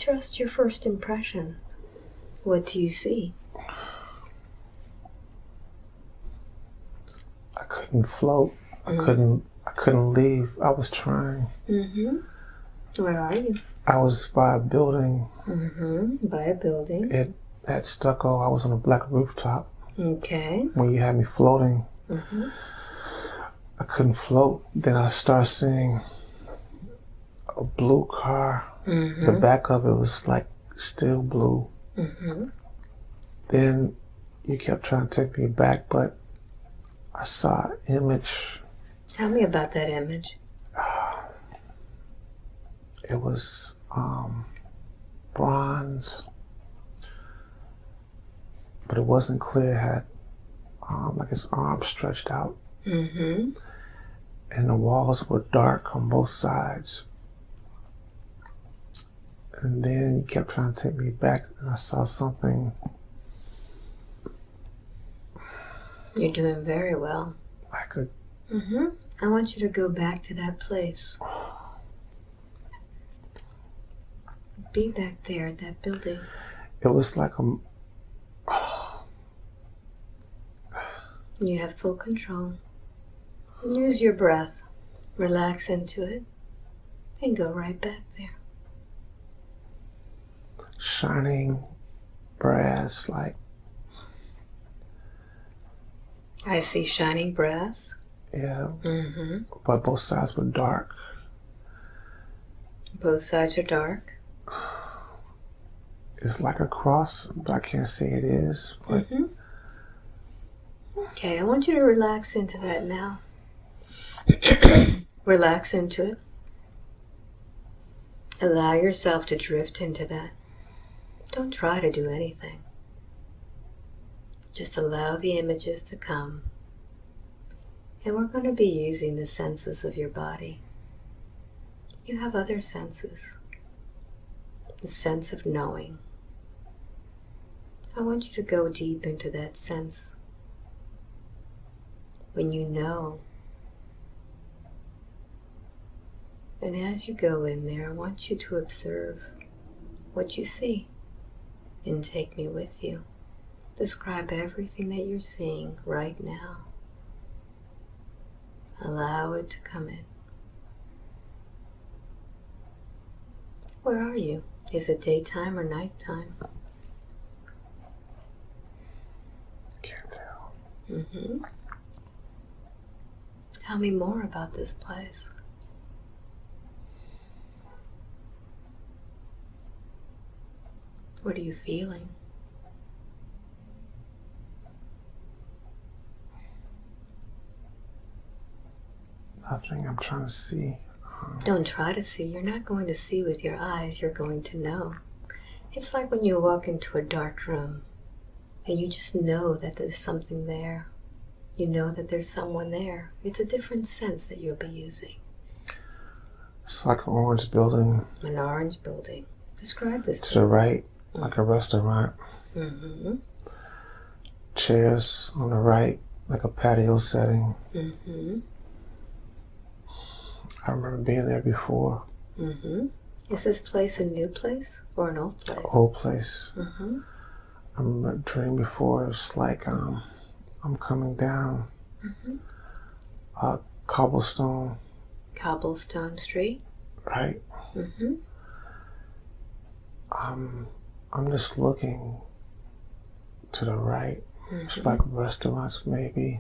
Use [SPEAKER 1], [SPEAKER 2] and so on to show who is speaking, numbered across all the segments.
[SPEAKER 1] trust your first impression. What do you see?
[SPEAKER 2] I couldn't float. I couldn't leave. I was trying.
[SPEAKER 1] Where are you?
[SPEAKER 2] I was by a building.
[SPEAKER 1] By a building.
[SPEAKER 2] It had stucco. I was on a black rooftop.
[SPEAKER 1] Okay.
[SPEAKER 2] When you had me floating, I couldn't float. Then I started seeing a blue car. The back of it was like still blue. Then you kept trying to take me back, but I saw an image.
[SPEAKER 1] Tell me about that image.
[SPEAKER 2] It was bronze, but it wasn't clear. It had like its arms stretched out. And the walls were dark on both sides. And then you kept trying to take me back, and I saw something.
[SPEAKER 1] You're doing very well.
[SPEAKER 2] I could.
[SPEAKER 1] I want you to go back to that place. Be back there at that building.
[SPEAKER 2] It was like a.
[SPEAKER 1] You have full control. Use your breath. Relax into it. And go right back there.
[SPEAKER 2] Shining brass, like.
[SPEAKER 1] I see shining brass.
[SPEAKER 2] Yeah. But both sides were dark.
[SPEAKER 1] Both sides are dark.
[SPEAKER 2] It's like a cross, but I can't say it is. But
[SPEAKER 1] Okay, I want you to relax into that now. Relax into it. Allow yourself to drift into that. Don't try to do anything. Just allow the images to come. And we're going to be using the senses of your body. You have other senses. The sense of knowing. I want you to go deep into that sense. When you know. And as you go in there, I want you to observe what you see. And take me with you. Describe everything that you're seeing right now. Allow it to come in. Where are you? Is it daytime or nighttime?
[SPEAKER 2] Can't tell.
[SPEAKER 1] Tell me more about this place. What are you feeling?
[SPEAKER 2] Nothing. I'm trying to see.
[SPEAKER 1] Don't try to see. You're not going to see with your eyes. You're going to know. It's like when you walk into a dark room and you just know that there's something there. You know that there's someone there. It's a different sense that you'll be using.
[SPEAKER 2] It's like an orange building.
[SPEAKER 1] An orange building. Describe this
[SPEAKER 2] to the right, like a restaurant. Chairs on the right, like a patio setting. I remember being there before.
[SPEAKER 1] Is this place a new place or an old place?
[SPEAKER 2] Old place. I remember dreaming before. It was like I'm coming down cobblestone.
[SPEAKER 1] Cobblestone street.
[SPEAKER 2] Right. I'm just looking to the right. It's like restaurants, maybe.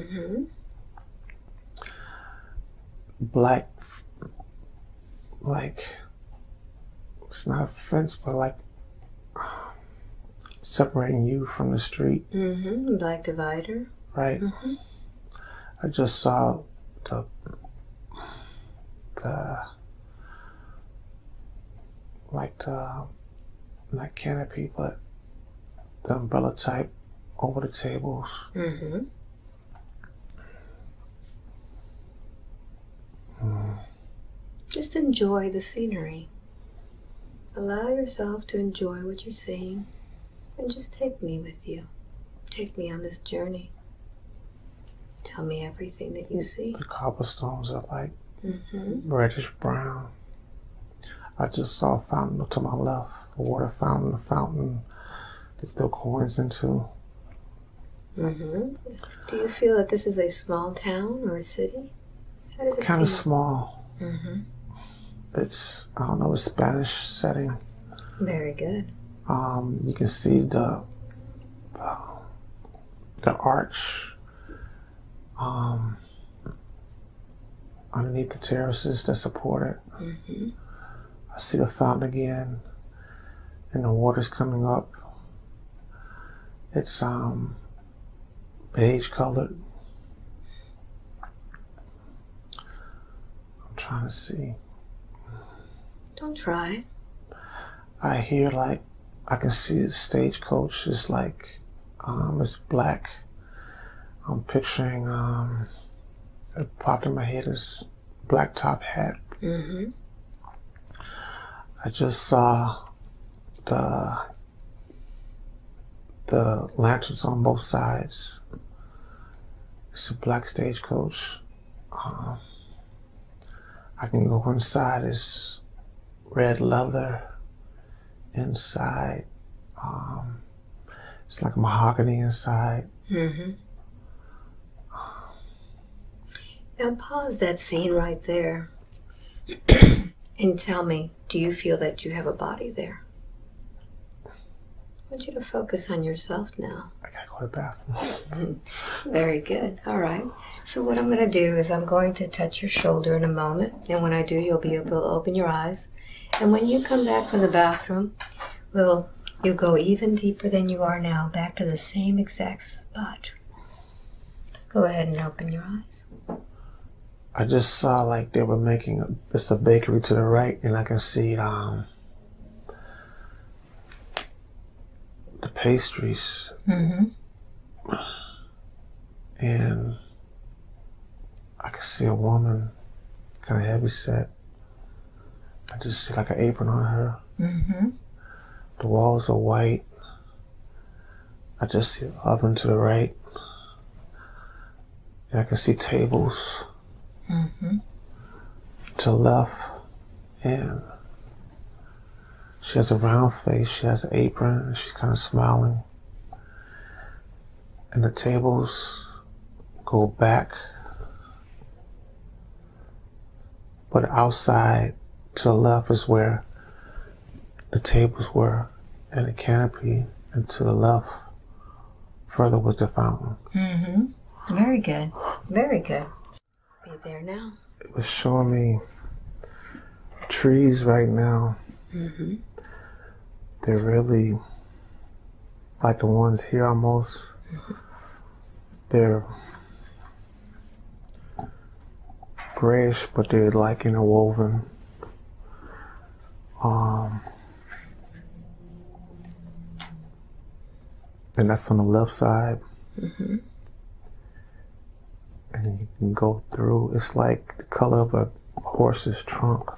[SPEAKER 2] Black, like, it's not a fence, but like separating you from the street.
[SPEAKER 1] Black divider.
[SPEAKER 2] Right. I just saw the not canopy, but the umbrella type over the tables.
[SPEAKER 1] Just enjoy the scenery. Allow yourself to enjoy what you're seeing and just take me with you. Take me on this journey. Tell me everything that you see.
[SPEAKER 2] The cobblestones are like reddish brown. I just saw a fountain to my left, a water fountain, a fountain they throw coins into.
[SPEAKER 1] Do you feel that this is a small town or a city? How does it
[SPEAKER 2] Kind of
[SPEAKER 1] feel?
[SPEAKER 2] small. It's, I don't know, a Spanish setting.
[SPEAKER 1] Very good.
[SPEAKER 2] You can see the arch underneath the terraces that support it. I see the fountain again, and the water's coming up. It's beige colored. I'm trying to see.
[SPEAKER 1] Don't try.
[SPEAKER 2] I hear, like, I can see the stagecoach is like, it's black. I'm picturing, it popped in my head is black top hat. I just saw the lanterns on both sides. It's a black stagecoach. I can go inside. It's red leather inside. It's like mahogany inside.
[SPEAKER 1] Now pause that scene right there and tell me, do you feel that you have a body there? I want you to focus on yourself now.
[SPEAKER 2] I gotta go to the bathroom.
[SPEAKER 1] Very good. All right. So what I'm going to do is I'm going to touch your shoulder in a moment. And when I do, you'll be able to open your eyes. And when you come back from the bathroom, you'll go even deeper than you are now, back to the same exact spot. Go ahead and open your eyes.
[SPEAKER 2] I just saw like they were making it's a bakery to the right, and I can see the pastries. And I can see a woman, kind of heavy set. I just see like an apron on her. The walls are white. I just see an oven to the right. And I can see tables to the left. And she has a round face. She has an apron. And she's kind of smiling. And the tables go back. But outside to the left is where the tables were and the canopy, and to the left further was the fountain.
[SPEAKER 1] Very good. Very good. Be there now.
[SPEAKER 2] It was showing me trees right now. They're really like the ones here almost. They're grayish, but they're like interwoven. And that's on the left side. And you can go through. It's like the color of a horse's trunk.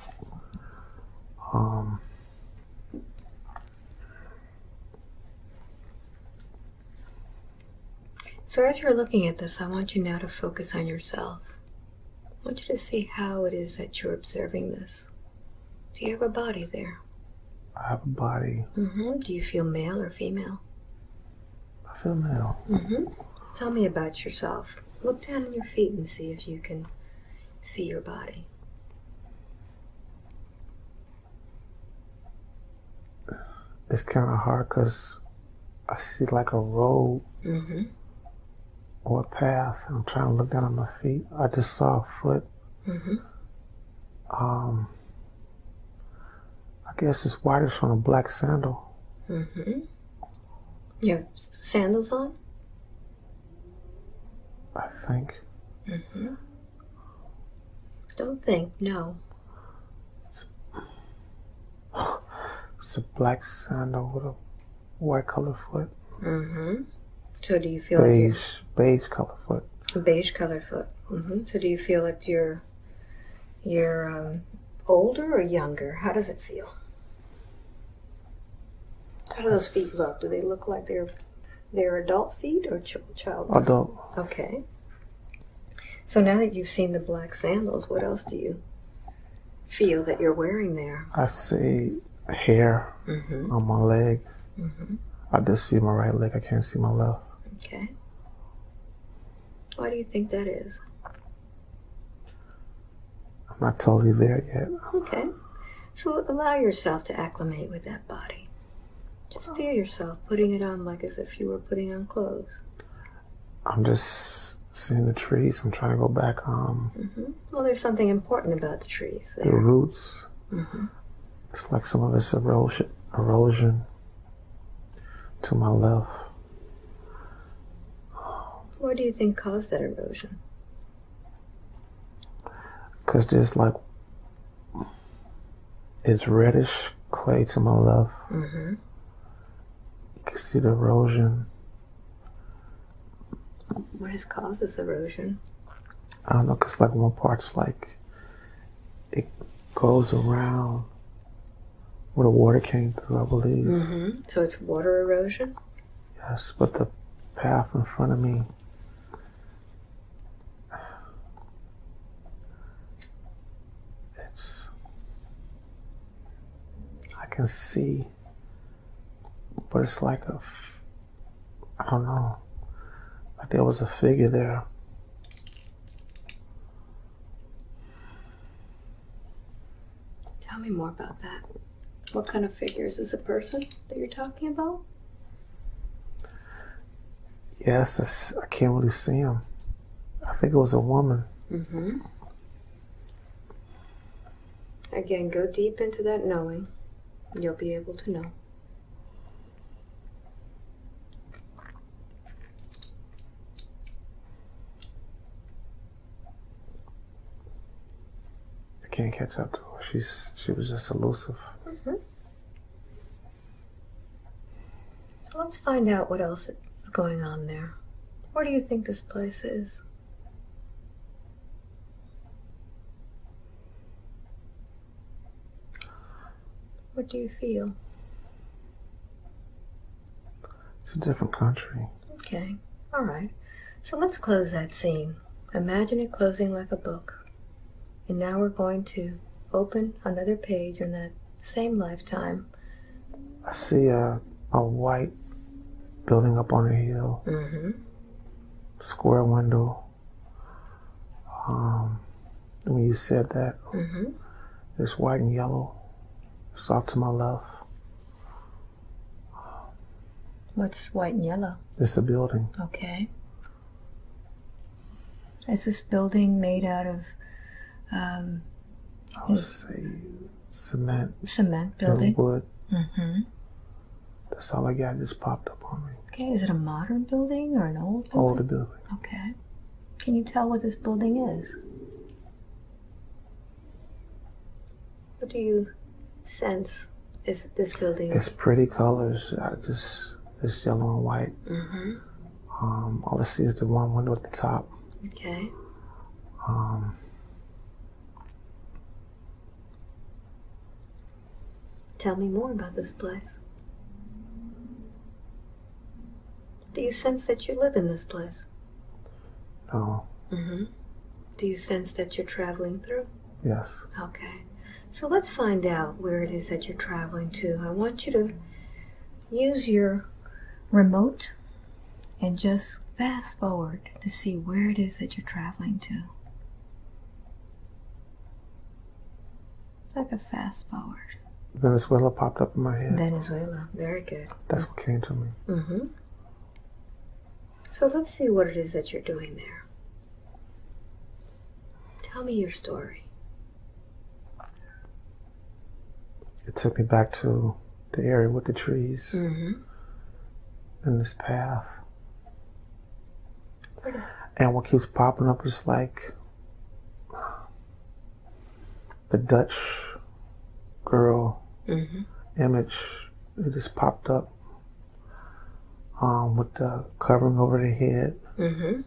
[SPEAKER 1] So as you're looking at this, I want you now to focus on yourself. I want you to see how it is that you're observing this. Do you have a body there?
[SPEAKER 2] I have a body.
[SPEAKER 1] Do you feel male or female?
[SPEAKER 2] I feel male.
[SPEAKER 1] Tell me about yourself. Look down at your feet and see if you can see your body.
[SPEAKER 2] It's kind of hard because I see like a road or a path. I'm trying to look down at my feet. I just saw a foot. I guess it's whitish on a black sandal.
[SPEAKER 1] You have sandals on?
[SPEAKER 2] I think.
[SPEAKER 1] Don't think, no.
[SPEAKER 2] It's a black sandal with a white colored foot.
[SPEAKER 1] So do you feel
[SPEAKER 2] beige colored foot.
[SPEAKER 1] A beige colored foot. So do you feel like you're older or younger? How does it feel? How do those feet look? Do they look like they're adult feet or child?
[SPEAKER 2] Adult.
[SPEAKER 1] Okay. So now that you've seen the black sandals, what else do you feel that you're wearing there?
[SPEAKER 2] I see hair on my leg. I just see my right leg. I can't see my left.
[SPEAKER 1] Okay. Why do you think that is?
[SPEAKER 2] I'm not totally there yet.
[SPEAKER 1] Okay. So allow yourself to acclimate with that body. Just feel yourself putting it on like as if you were putting on clothes.
[SPEAKER 2] I'm just seeing the trees. I'm trying to go back.
[SPEAKER 1] Well, there's something important about the trees there.
[SPEAKER 2] The roots. It's like some of it's erosion to my left.
[SPEAKER 1] What do you think caused that erosion?
[SPEAKER 2] Because there's like, it's reddish clay to my left. You can see the erosion.
[SPEAKER 1] What has caused this erosion?
[SPEAKER 2] I don't know, because like one part's like, it goes around where the water came through, I believe.
[SPEAKER 1] So it's water erosion?
[SPEAKER 2] Yes, but the path in front of me, I can see, but it's like I don't know, like there was a figure there.
[SPEAKER 1] Tell me more about that. What kind of figure? Is this a person that you're talking about?
[SPEAKER 2] Yes, I can't really see him. I think it was a woman.
[SPEAKER 1] Again, go deep into that knowing. You'll be able to know.
[SPEAKER 2] I can't catch up to her. She was just elusive.
[SPEAKER 1] So let's find out what else is going on there. Where do you think this place is? What do you feel?
[SPEAKER 2] It's a different country.
[SPEAKER 1] Okay, all right. So let's close that scene. Imagine it closing like a book. And now we're going to open another page in that same lifetime.
[SPEAKER 2] I see a white building up on a hill. Square window. When you said that, it's white and yellow. It's off to my left.
[SPEAKER 1] What's white and yellow?
[SPEAKER 2] It's a building.
[SPEAKER 1] Okay. Is this building made out of
[SPEAKER 2] I would say cement.
[SPEAKER 1] Cement building?
[SPEAKER 2] And wood. That's all I got. Just popped up on me.
[SPEAKER 1] Okay, is it a modern building or an old building?
[SPEAKER 2] Older building.
[SPEAKER 1] Okay. Can you tell what this building is? What do you sense is this building?
[SPEAKER 2] It's pretty colors. It's yellow and white. All I see is the one window at the top.
[SPEAKER 1] Okay. Tell me more about this place. Do you sense that you live in this place?
[SPEAKER 2] No.
[SPEAKER 1] Do you sense that you're traveling through?
[SPEAKER 2] Yes.
[SPEAKER 1] Okay. So let's find out where it is that you're traveling to. I want you to use your remote and just fast forward to see where it is that you're traveling to. It's like a fast forward.
[SPEAKER 2] Venezuela popped up in my head.
[SPEAKER 1] Venezuela. Very good.
[SPEAKER 2] That's what came to me.
[SPEAKER 1] So let's see what it is that you're doing there. Tell me your story.
[SPEAKER 2] It took me back to the area with the trees and this path. And what keeps popping up is like the Dutch girl image. It just popped up with the covering over the head. The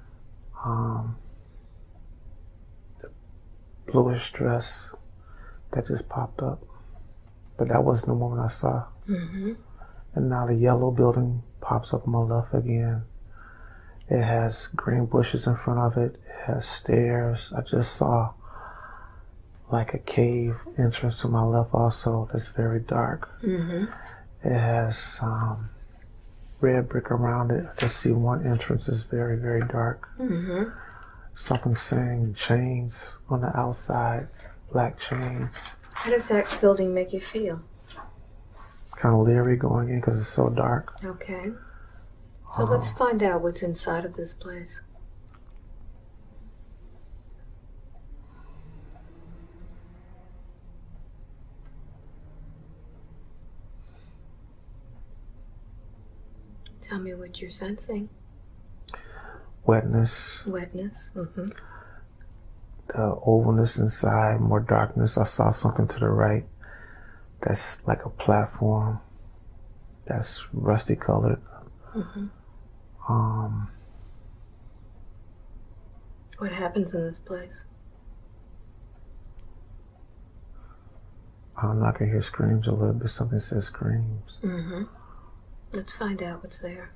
[SPEAKER 2] bluish dress that just popped up. But that wasn't the woman I saw. And now the yellow building pops up on my left again. It has green bushes in front of it. It has stairs. I just saw like a cave entrance to my left also that's very dark.
[SPEAKER 1] Mm-hmm.
[SPEAKER 2] It has red brick around it. I can see one entrance is very, very dark.
[SPEAKER 1] Mm-hmm.
[SPEAKER 2] Something saying chains on the outside, black chains.
[SPEAKER 1] How does that building make you feel?
[SPEAKER 2] Kind of leery going in because it's so dark.
[SPEAKER 1] Okay. So let's find out what's inside of this place. Tell me what you're sensing.
[SPEAKER 2] Wetness.
[SPEAKER 1] Wetness. Mm-hmm.
[SPEAKER 2] The ovalness inside, more darkness. I saw something to the right that's like a platform that's rusty colored.
[SPEAKER 1] Mm-hmm. What happens in this place?
[SPEAKER 2] I don't know, I can hear screams a little bit. Something says screams.
[SPEAKER 1] Mm-hmm. Let's find out what's there.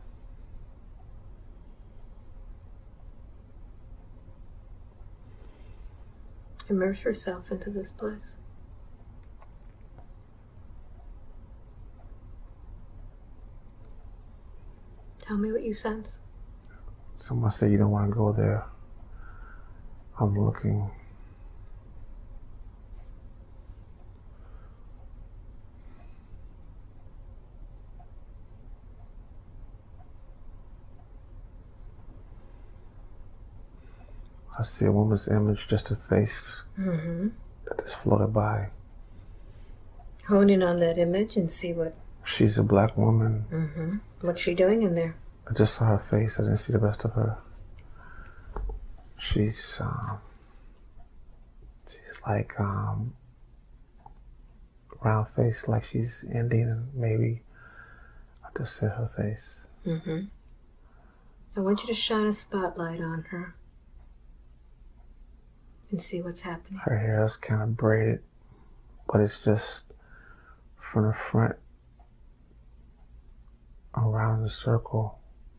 [SPEAKER 1] Immerse yourself into this place. Tell me what you sense.
[SPEAKER 2] Someone said you don't want to go there. I'm looking. I see a woman's image, just a face that just floated by.
[SPEAKER 1] Hone in on that image and see what...
[SPEAKER 2] She's a black woman.
[SPEAKER 1] Mm-hmm. What's she doing in there?
[SPEAKER 2] I just saw her face. I didn't see the rest of her. She's like round face, like she's Indian. Maybe I just said her face.
[SPEAKER 1] Mm-hmm. I want you to shine a spotlight on her and see what's happening.
[SPEAKER 2] Her hair is kind of braided, but it's just from the front around the circle.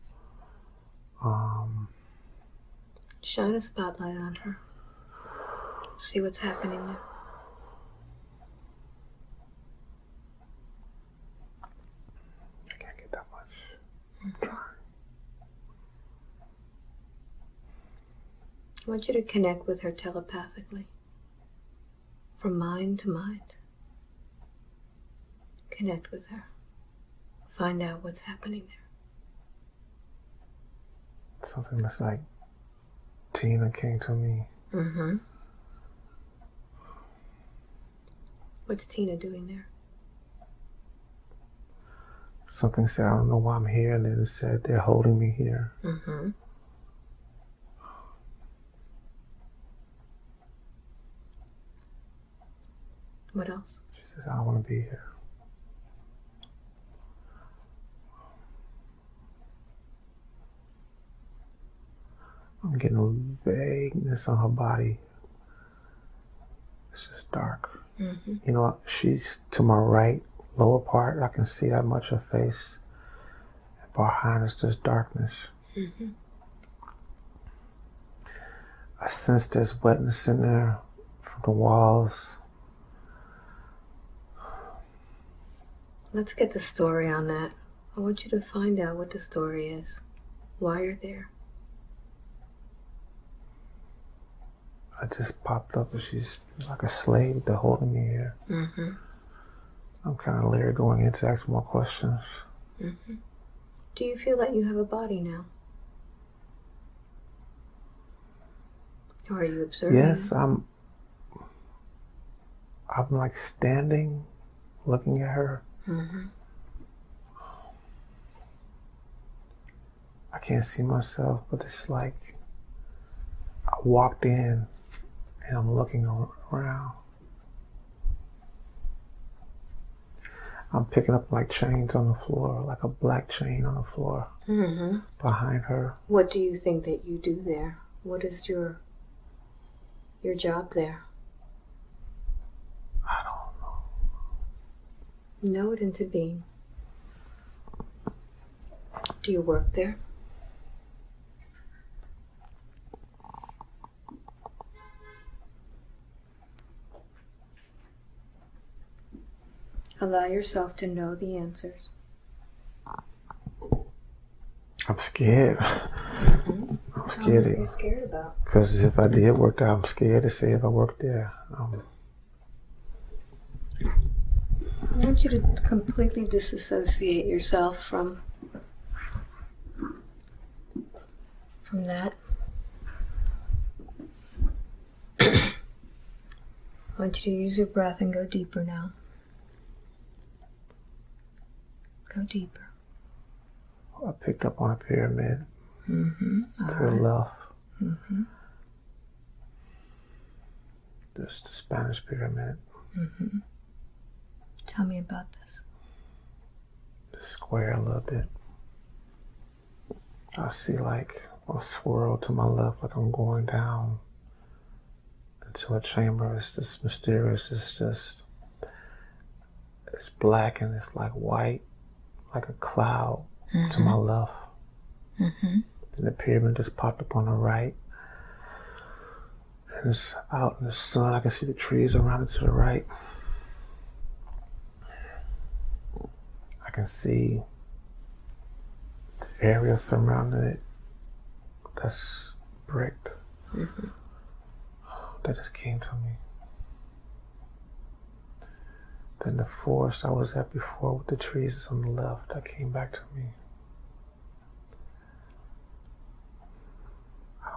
[SPEAKER 1] Shine a spotlight on her. See what's happening there.
[SPEAKER 2] I can't get that much.
[SPEAKER 1] Mm-hmm. I want you to connect with her telepathically. From mind to mind. Connect with her. Find out what's happening there.
[SPEAKER 2] Something that's like Tina came to me.
[SPEAKER 1] Mm-hmm. What's Tina doing there?
[SPEAKER 2] Something said, I don't know why I'm here, and then it said they're holding me here.
[SPEAKER 1] Mm-hmm. What else?
[SPEAKER 2] She says, I don't want to be here. I'm getting a vagueness on her body. It's just dark.
[SPEAKER 1] Mm-hmm.
[SPEAKER 2] You know, she's to my right, lower part. I can see that much of her face. And behind is just darkness.
[SPEAKER 1] Mm-hmm.
[SPEAKER 2] I sense there's wetness in there from the walls.
[SPEAKER 1] Let's get the story on that. I want you to find out what the story is. Why you're there.
[SPEAKER 2] I just popped up and she's like a slave. They're holding me here.
[SPEAKER 1] Mm-hmm.
[SPEAKER 2] I'm kind of leery going in to ask more questions.
[SPEAKER 1] Mm-hmm. Do you feel that you have a body now? Or are you observing?
[SPEAKER 2] Yes, I'm like standing, looking at her.
[SPEAKER 1] Mm-hmm.
[SPEAKER 2] I can't see myself, but it's like I walked in and I'm looking around. I'm picking up like chains on the floor, like a black chain on the floor behind her.
[SPEAKER 1] What do you think that you do there? What is your job there?
[SPEAKER 2] I don't know.
[SPEAKER 1] Know it into being. Do you work there? Allow yourself to know the answers.
[SPEAKER 2] I'm scared.
[SPEAKER 1] Mm-hmm.
[SPEAKER 2] I'm scared.
[SPEAKER 1] What are you scared about?
[SPEAKER 2] Because if I did work there, I'm scared to say if I worked there.
[SPEAKER 1] I want you to completely disassociate yourself from that. I want you to use your breath and go deeper now. Go deeper.
[SPEAKER 2] I picked up on a pyramid to the left.
[SPEAKER 1] Mm-hmm.
[SPEAKER 2] This is the Spanish pyramid.
[SPEAKER 1] Mm-hmm. Tell me about this.
[SPEAKER 2] The square a little bit. I see like a swirl to my left, like I'm going down into a chamber. It's just mysterious. It's black and it's like white, like a cloud to my left.
[SPEAKER 1] Mm-hmm.
[SPEAKER 2] And the pyramid just popped up on the right. And it's out in the sun. I can see the trees around it to the right. I can see the area surrounding it that's bricked.
[SPEAKER 1] Mm-hmm.
[SPEAKER 2] That just came to me. Then the forest I was at before with the trees on the left, that came back to me. I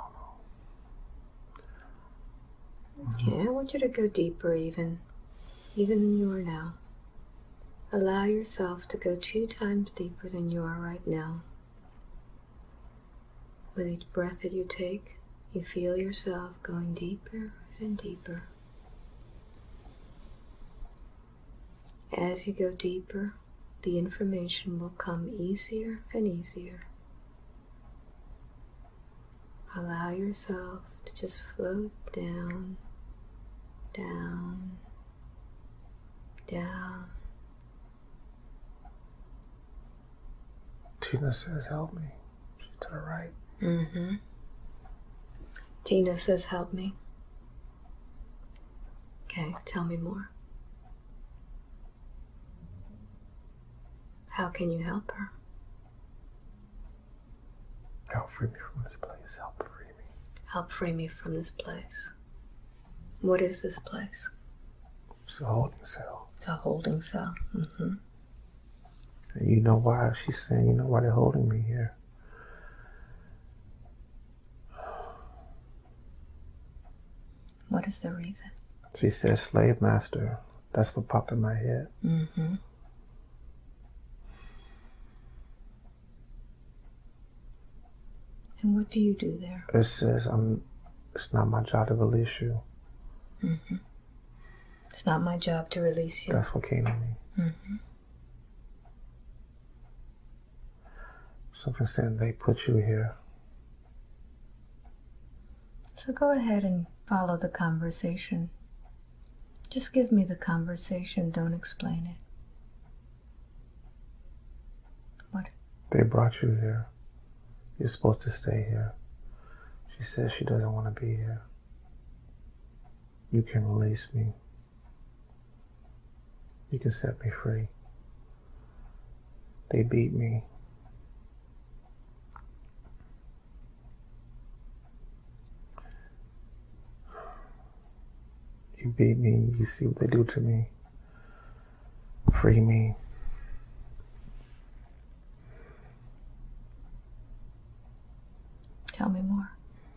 [SPEAKER 2] don't know.
[SPEAKER 1] Okay, I want you to go deeper even than you are now. Allow yourself to go 2 times deeper than you are right now. With each breath that you take, you feel yourself going deeper and deeper. As you go deeper, the information will come easier and easier. Allow yourself to just float down, down, down.
[SPEAKER 2] Tina says, help me. She's to the right.
[SPEAKER 1] Mm-hmm. Tina says, help me. Okay, tell me more. How can you help her?
[SPEAKER 2] Help free me from this place. Help free me.
[SPEAKER 1] Help free me from this place. What is this place?
[SPEAKER 2] It's a holding cell.
[SPEAKER 1] It's a holding cell. Mm-hmm.
[SPEAKER 2] And you know why? She's saying, you know why they're holding me here.
[SPEAKER 1] What is the reason?
[SPEAKER 2] She says slave master. That's what popped in my head.
[SPEAKER 1] Mm-hmm. And what do you do there?
[SPEAKER 2] It says, it's not my job to release you.
[SPEAKER 1] Mm-hmm. It's not my job to release you.
[SPEAKER 2] That's what came to me.
[SPEAKER 1] Mm-hmm.
[SPEAKER 2] Something saying they put you here.
[SPEAKER 1] So go ahead and follow the conversation. Just give me the conversation, don't explain it. What?
[SPEAKER 2] They brought you here. You're supposed to stay here. She says she doesn't want to be here. You can release me. You can set me free. They beat me. You beat me. You see what they do to me. Free me.
[SPEAKER 1] Tell me more.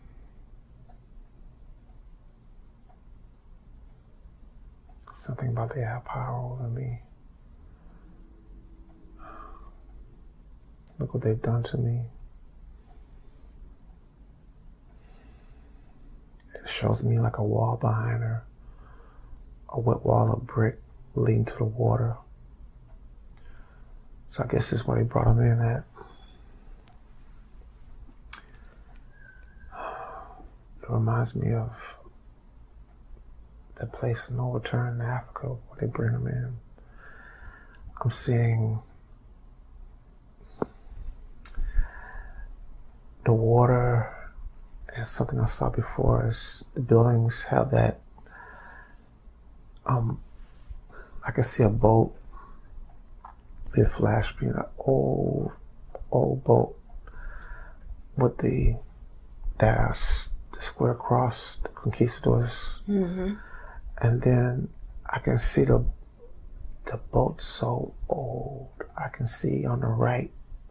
[SPEAKER 2] Something about they have power over me. Look what they've done to me. It shows me like a wall behind her. A wet wall of brick leading to the water. So I guess this is where they brought him in at. It reminds me of that place in No Return in Africa where they bring him in. I'm seeing the water, and something I saw before is the buildings have that, I can see a boat It flashed me an old boat with the square cross, the conquistadors.
[SPEAKER 1] Mm-hmm.
[SPEAKER 2] And then I can see the boat so old. I can see on the right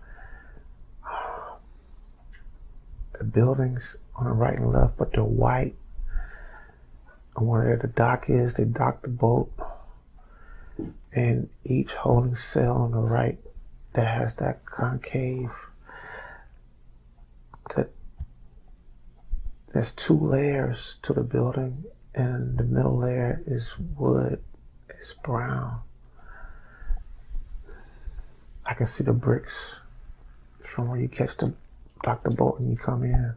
[SPEAKER 2] the buildings on the right and left, but they're white. And where the dock is, they dock the boat. And each holding cell on the right that has that concave, there's 2 layers to the building, and the middle layer is wood, it's brown. I can see the bricks from where you dock the boat and you come in.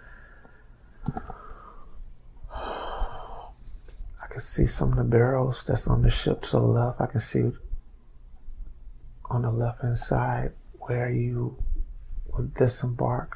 [SPEAKER 2] I can see some of the barrels that's on the ship to the left. I can see on the left hand side where you would disembark.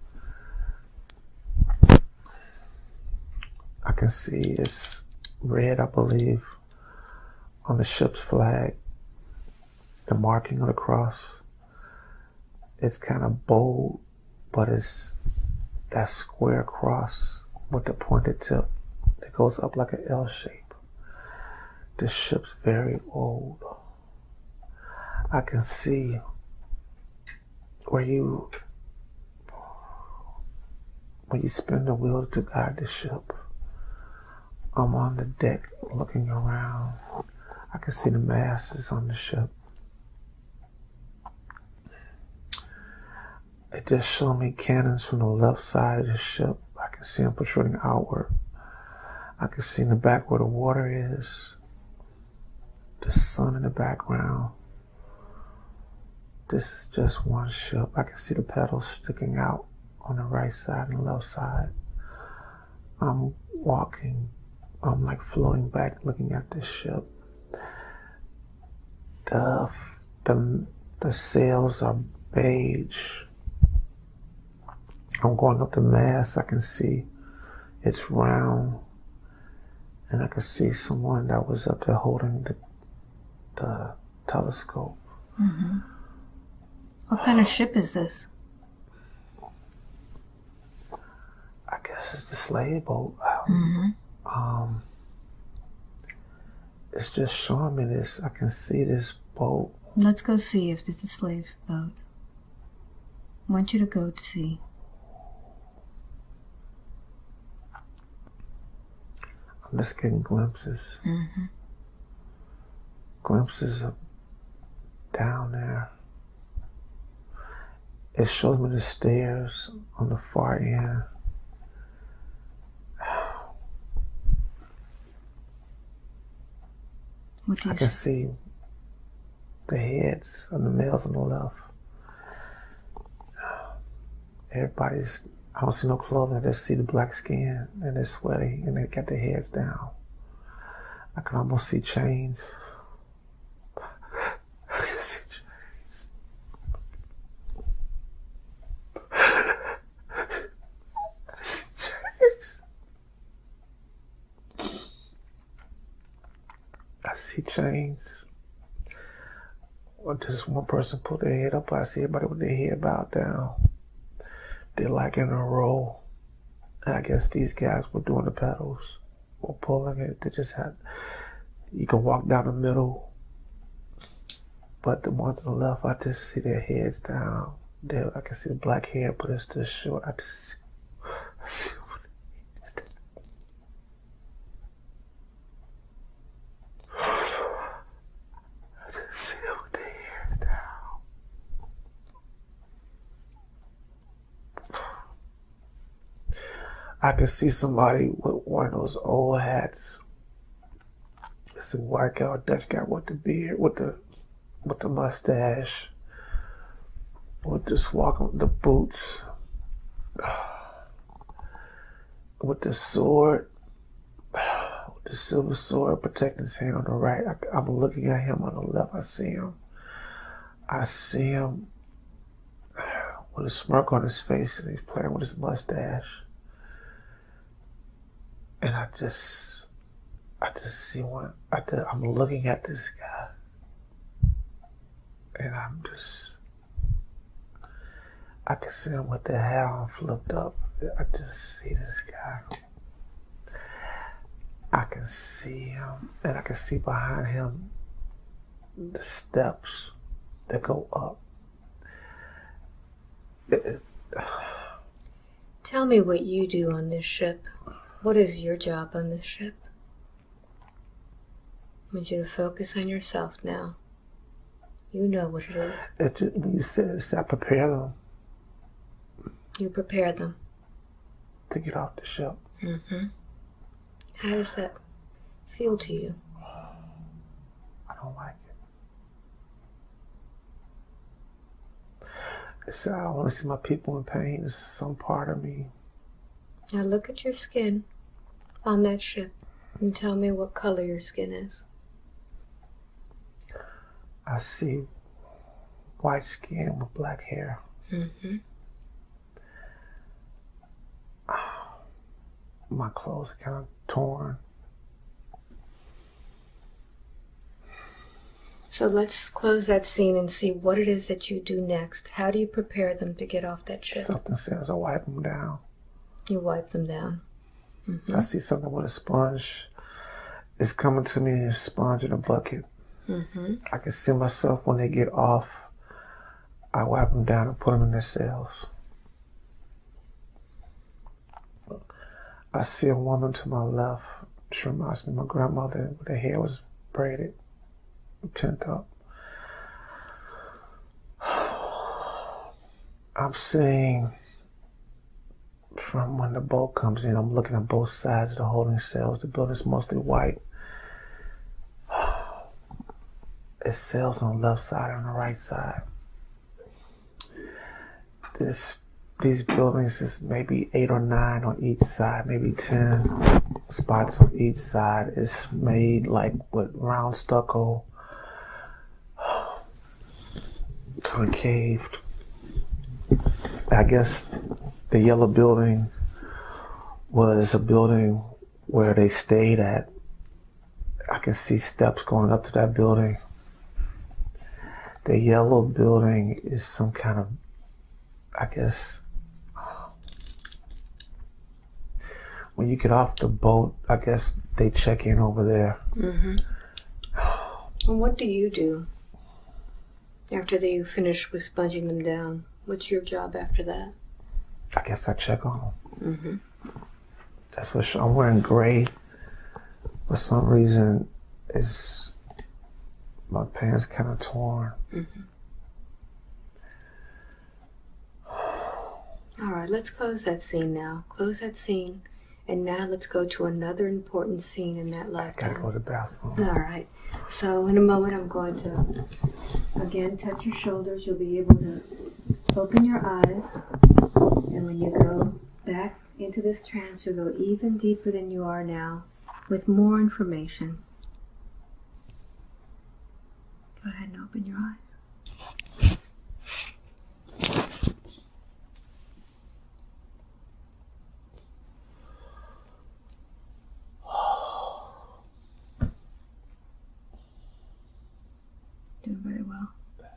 [SPEAKER 2] I can see it's red, I believe, on the ship's flag, the marking of the cross. It's kind of bold, but it's that square cross with the pointed tip that goes up like an L shape. This ship's very old. I can see when you spin the wheel to guide the ship. I'm on the deck looking around. I can see the masts on the ship. It just showed me cannons from the left side of the ship. I can see them protruding outward. I can see in the back where the water is. The sun in the background. This is just one ship. I can see the pedals sticking out on the right side and the left side. I'm walking. I'm like floating back looking at this ship. The sails are beige. I'm going up the mast. I can see it's round. And I can see someone that was up there holding the telescope.
[SPEAKER 1] Mm-hmm. What kind of ship is this?
[SPEAKER 2] I guess it's the slave boat.
[SPEAKER 1] Mm-hmm.
[SPEAKER 2] It's just showing me this. I can see this boat.
[SPEAKER 1] Let's go see if it's a slave boat. I want you to go see.
[SPEAKER 2] I'm just getting glimpses.
[SPEAKER 1] Mm-hmm.
[SPEAKER 2] Glimpses of down there. It shows me the stairs on the far end. I can see the heads of the males on the left. Everybody's, I don't see no clothing, I just see the black skin and they're sweaty and they got their heads down. I can almost see chains. I can see chains. I see chains. I see chains. Or just one person put their head up. I see everybody with their head bowed down. They're like in a row. And I guess these guys were doing the pedals or pulling it. They just had, you can walk down the middle. But the ones on the left, I just see their heads down. I can see the black hair, but it's still short. I see sit with their heads down. I can see somebody with one of those old hats. It's a white guy or Dutch guy with the beard, with the mustache, with just walking with the boots, with the sword. The silver sword protecting his hand on the right. I'm looking at him on the left. I see him with a smirk on his face and he's playing with his mustache. And I just see one. I'm looking at this guy. And I can see him with the hat on flipped up. I just see this guy. I can see him, and I can see behind him the steps that go up.
[SPEAKER 1] Tell me what you do on this ship. What is your job on this ship? I want you to focus on yourself now. You know what it is.
[SPEAKER 2] When you said this, I prepare them.
[SPEAKER 1] You prepare them
[SPEAKER 2] to get off the ship.
[SPEAKER 1] Mm-hmm. How does that feel to you?
[SPEAKER 2] I don't like it. It's, I want to see my people in pain. It's some part of me.
[SPEAKER 1] Now look at your skin on that ship and tell me what color your skin is.
[SPEAKER 2] I see white skin with black hair.
[SPEAKER 1] Mm-hmm.
[SPEAKER 2] My clothes are kind of torn.
[SPEAKER 1] So let's close that scene and see what it is that you do next. How do you prepare them to get off that ship?
[SPEAKER 2] Something says I wipe them down.
[SPEAKER 1] You wipe them down. Mm-hmm.
[SPEAKER 2] I see something with a sponge. It's coming to me in a sponge in a bucket.
[SPEAKER 1] Mm-hmm.
[SPEAKER 2] I can see myself when they get off. I wipe them down and put them in their cells. I see a woman to my left. She reminds me of my grandmother. Her hair was braided, pent up. I'm seeing from when the boat comes in, I'm looking at both sides of the holding cells. The building's mostly white. There's cells on the left side and on the right side. These buildings is maybe 8 or 9 on each side, maybe 10 spots on each side. It's made like with round stucco, concaved. I guess the yellow building was a building where they stayed at. I can see steps going up to that building. The yellow building is some kind of, I guess, when you get off the boat, I guess they check in over there.
[SPEAKER 1] Mm-hmm. And what do you do after you finish with sponging them down? What's your job after that?
[SPEAKER 2] I guess I check on them.
[SPEAKER 1] Mm-hmm.
[SPEAKER 2] That's what I'm wearing gray. For some reason, my pants kind of torn.
[SPEAKER 1] Mm-hmm. All right, let's close that scene now. Close that scene. And now let's go to another important scene in that lifetime.
[SPEAKER 2] I gotta go to the bathroom.
[SPEAKER 1] All right. So in a moment, I'm going to, again, touch your shoulders. You'll be able to open your eyes. And when you go back into this trance, you'll go even deeper than you are now with more information. Go ahead and open your eyes. Doing very well.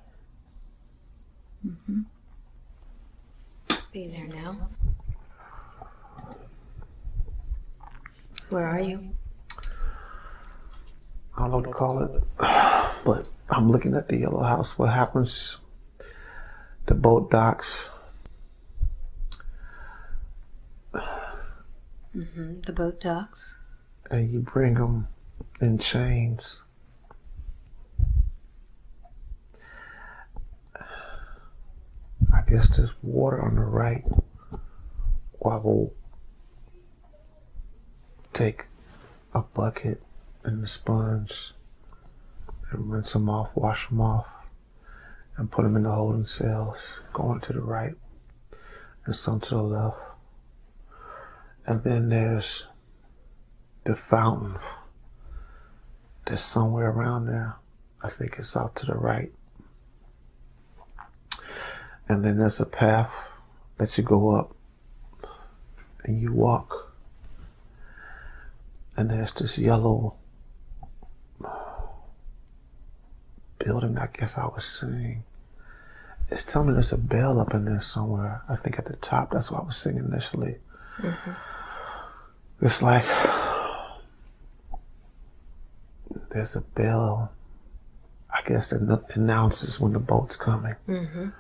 [SPEAKER 1] Mm-hmm. Be there now. Where are you?
[SPEAKER 2] I don't know what to call it, but I'm looking at the yellow house. What happens? The boat docks.
[SPEAKER 1] Mm-hmm. The boat docks.
[SPEAKER 2] And you bring them in chains. I guess there's water on the right. Or I will take a bucket and a sponge and rinse them off, wash them off, and put them in the holding cells, going to the right and some to the left. And then there's the fountain that's somewhere around there. I think it's out to the right. And then there's a path that you go up and you walk. And there's this yellow building I guess I was seeing. It's telling me there's a bell up in there somewhere. I think at the top, that's what I was seeing initially. Mm-hmm. It's like there's a bell, I guess, that announces when the boat's coming. Mm-hmm.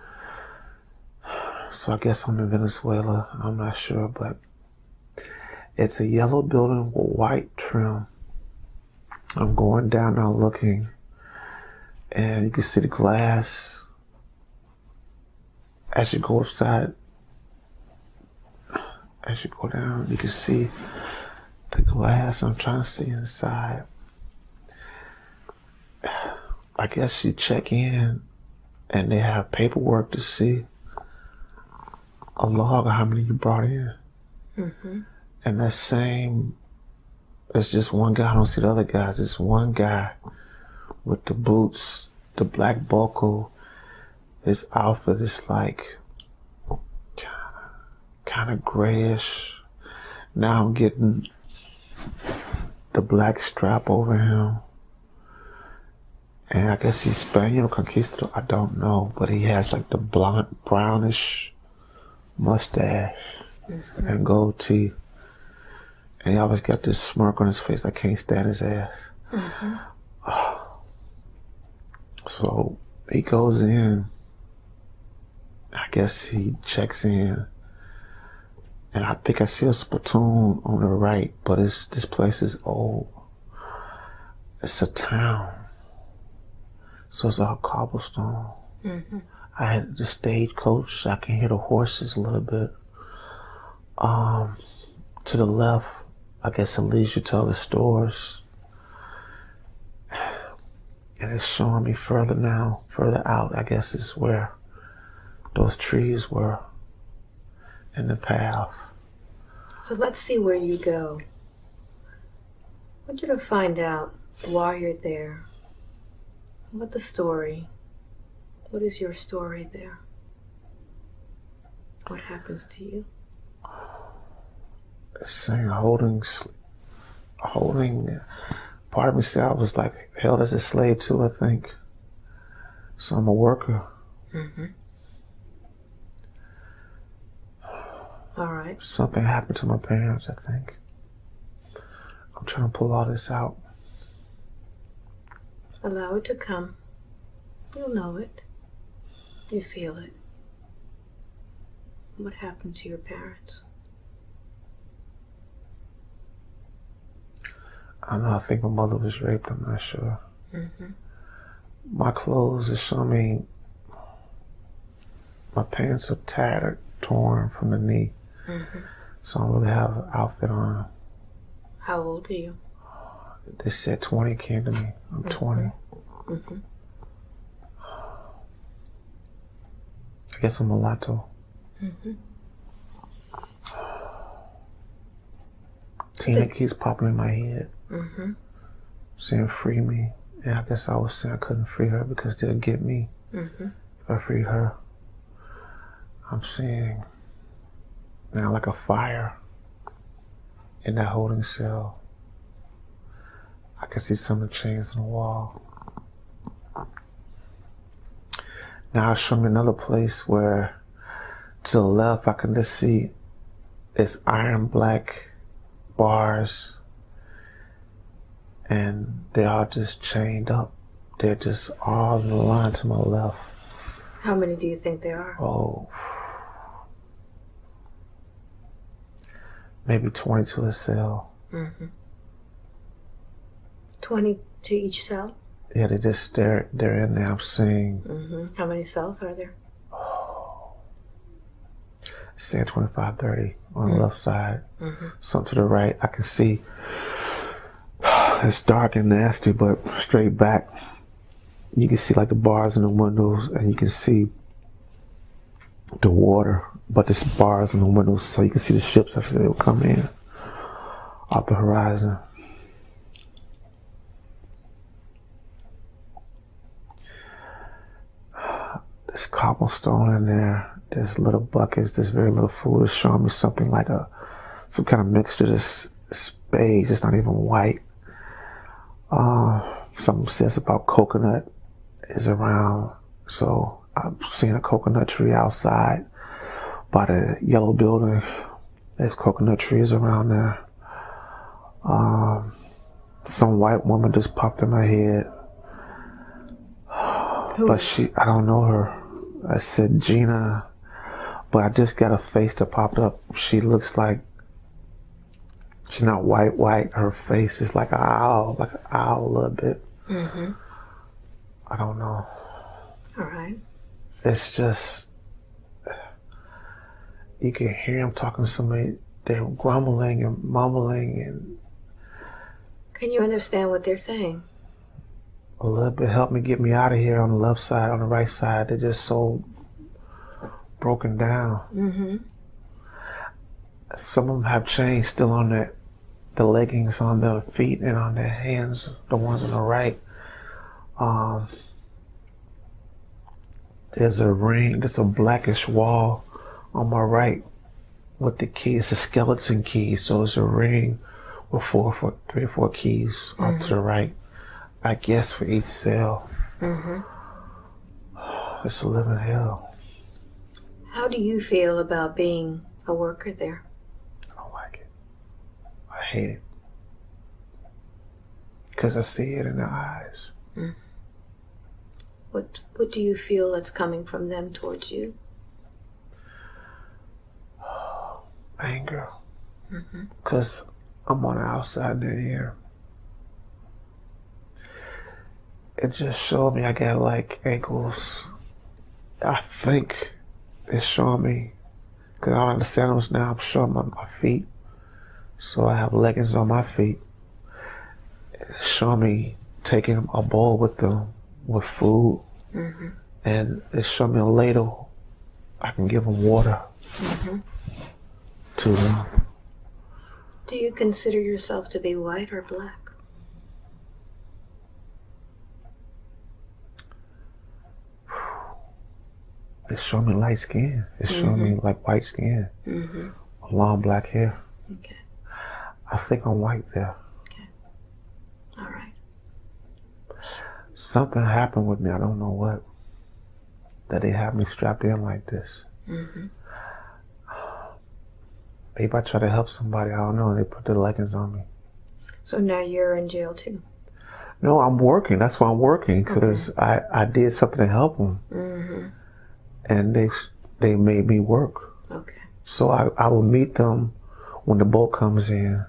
[SPEAKER 2] So I guess I'm in Venezuela. I'm not sure, but it's a yellow building with white trim. I'm going down now looking, and you can see the glass as you go upside. As you go down, you can see the glass. I'm trying to see inside. I guess you check in and they have paperwork to see a log of how many you brought in. Mm-hmm. And that same, it's just one guy. I don't see the other guys. It's one guy with the boots, the black buckle. His outfit is like kind of grayish. Now I'm getting the black strap over him. And I guess he's Spaniel Conquistador. I don't know. But he has like the blonde, brownish mustache and goatee. And he always got this smirk on his face. I can't stand his ass. So he goes in. I guess he checks in. And I think I see a spittoon on the right. But this place is old. It's a town. So it's all cobblestone. Mm-hmm. I had the stagecoach. I can hear the horses a little bit. To the left, I guess it leads you to other stores. And it's showing me further now, further out, I guess is where those trees were in the path.
[SPEAKER 1] So let's see where you go. I want you to find out why you're there. What the story? What is your story there? What happens to you?
[SPEAKER 2] It's saying holding. Part of me said I was like held as a slave too, I think. So I'm a worker. Mm-hmm.
[SPEAKER 1] All right.
[SPEAKER 2] Something happened to my parents, I think. I'm trying to pull all this out.
[SPEAKER 1] Allow it to come. You'll know it. You feel it. What happened to your parents?
[SPEAKER 2] I don't know. I think my mother was raped. I'm not sure. Mm-hmm. My clothes is showing me. My pants are tattered, torn from the knee. Mm-hmm. So I don't really have an outfit on.
[SPEAKER 1] How old are you?
[SPEAKER 2] They said 20 came to me. I'm 20. Mm-hmm. I guess I'm mulatto. Mm-hmm. Tina keeps popping in my head, saying free me. And I guess I was saying I couldn't free her because they'll get me if I free her. I'm seeing now like a fire in that holding cell. I can see some of the chains on the wall. Now show me another place where to the left I can just see it's iron black bars and they're all just chained up. They're just all in the line to my left.
[SPEAKER 1] How many do you think there are?
[SPEAKER 2] Oh, maybe 20 to a cell.
[SPEAKER 1] 20 to each cell?
[SPEAKER 2] Yeah, they're in there. I'm seeing.
[SPEAKER 1] How many cells are there?
[SPEAKER 2] Saying 25, 30 on the left side. Some to the right. I can see it's dark and nasty, but straight back, you can see like the bars in the windows, and you can see the water, but there's bars in the windows, so you can see the ships after they will come in off the horizon. There's cobblestone in there. There's little buckets. There's very little food. It's showing me something like some kind of mixture. This beige. It's not even white. Something says about coconut is around. So I'm seeing a coconut tree outside by the yellow building. There's coconut trees around there. Some white woman just popped in my head.
[SPEAKER 1] Who?
[SPEAKER 2] But I don't know her. I said Gina, but I just got a face that popped up. She looks like, she's not white. Her face is like an owl a little bit.
[SPEAKER 1] Mm-hmm.
[SPEAKER 2] I don't know.
[SPEAKER 1] All right.
[SPEAKER 2] It's just, you can hear them talking to somebody, they're grumbling and mumbling and.
[SPEAKER 1] Can you understand what they're saying?
[SPEAKER 2] A little bit. Help me get me out of here on the left side, on the right side. They're just so broken down.
[SPEAKER 1] Mm-hmm.
[SPEAKER 2] Some of them have chains still on the leggings on their feet and on their hands, the ones on the right. There's a ring, there's a blackish wall on my right with the key. It's a skeleton key, so it's a ring with 3 or 4 keys off to the right. I guess for each cell.
[SPEAKER 1] Mm-hmm.
[SPEAKER 2] It's a living hell.
[SPEAKER 1] How do you feel about being a worker there?
[SPEAKER 2] I don't like it. I hate it. Because I see it in their eyes.
[SPEAKER 1] Mm. What do you feel that's coming from them towards you?
[SPEAKER 2] Anger. Because I'm on the outside of their ear. It just showed me I got like ankles. I think it's showing me, because I don't understand them now, I'm showing my feet. So I have leggings on my feet. It's showing me taking a bowl with them, with food.
[SPEAKER 1] Mm-hmm.
[SPEAKER 2] And it's showing me a ladle. I can give them water to them.
[SPEAKER 1] Do you consider yourself to be white or black?
[SPEAKER 2] It's showing me light skin. It's showing me like white skin. Long black hair.
[SPEAKER 1] Okay.
[SPEAKER 2] I think I'm white there.
[SPEAKER 1] Okay. All right.
[SPEAKER 2] Something happened with me, I don't know what, that they have me strapped in like this. Maybe I try to help somebody, I don't know, and they put the leggings on me.
[SPEAKER 1] So now you're in jail too?
[SPEAKER 2] No, I'm working. That's why I'm working, because I did something to help them. And they made me work.
[SPEAKER 1] Okay.
[SPEAKER 2] So I will meet them when the boat comes in,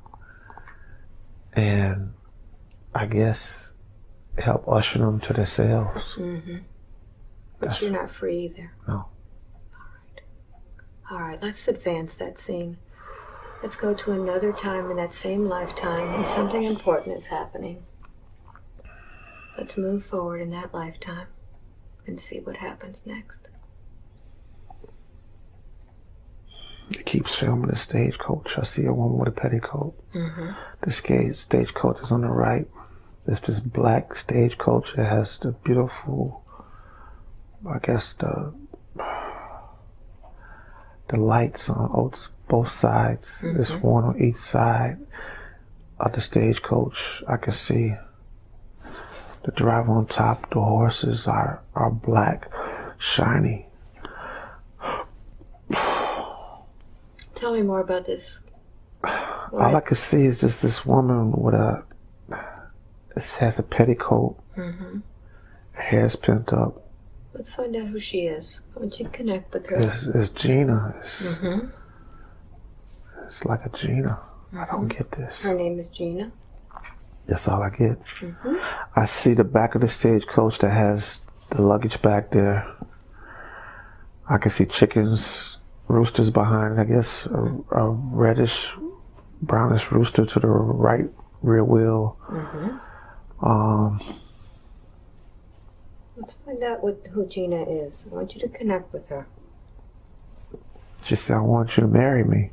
[SPEAKER 2] and I guess help usher them to their cells.
[SPEAKER 1] But you're not free either.
[SPEAKER 2] No.
[SPEAKER 1] All right, let's advance that scene. Let's go to another time in that same lifetime when something important is happening. Let's move forward in that lifetime and see what happens next.
[SPEAKER 2] It keeps filming the stagecoach. I see a woman with a petticoat. The stagecoach is on the right. There's this black stagecoach that has the beautiful, I guess, the lights on both sides. There's one on each side of the stagecoach. I can see the driver on top. The horses are black, shiny.
[SPEAKER 1] Tell me more about this.
[SPEAKER 2] All I can see is just this woman with has a petticoat. Her hair's pent up.
[SPEAKER 1] Let's find out who she is. I want you to connect with her.
[SPEAKER 2] It's Gina. It's like a Gina. I don't get this.
[SPEAKER 1] Her name is Gina.
[SPEAKER 2] That's all I get. I see the back of the stagecoach that has the luggage back there. I can see chickens, roosters behind, I guess, a reddish, brownish rooster to the right rear wheel.
[SPEAKER 1] Let's find out who Gina is. I want you to connect with her.
[SPEAKER 2] She said, I want you to marry me.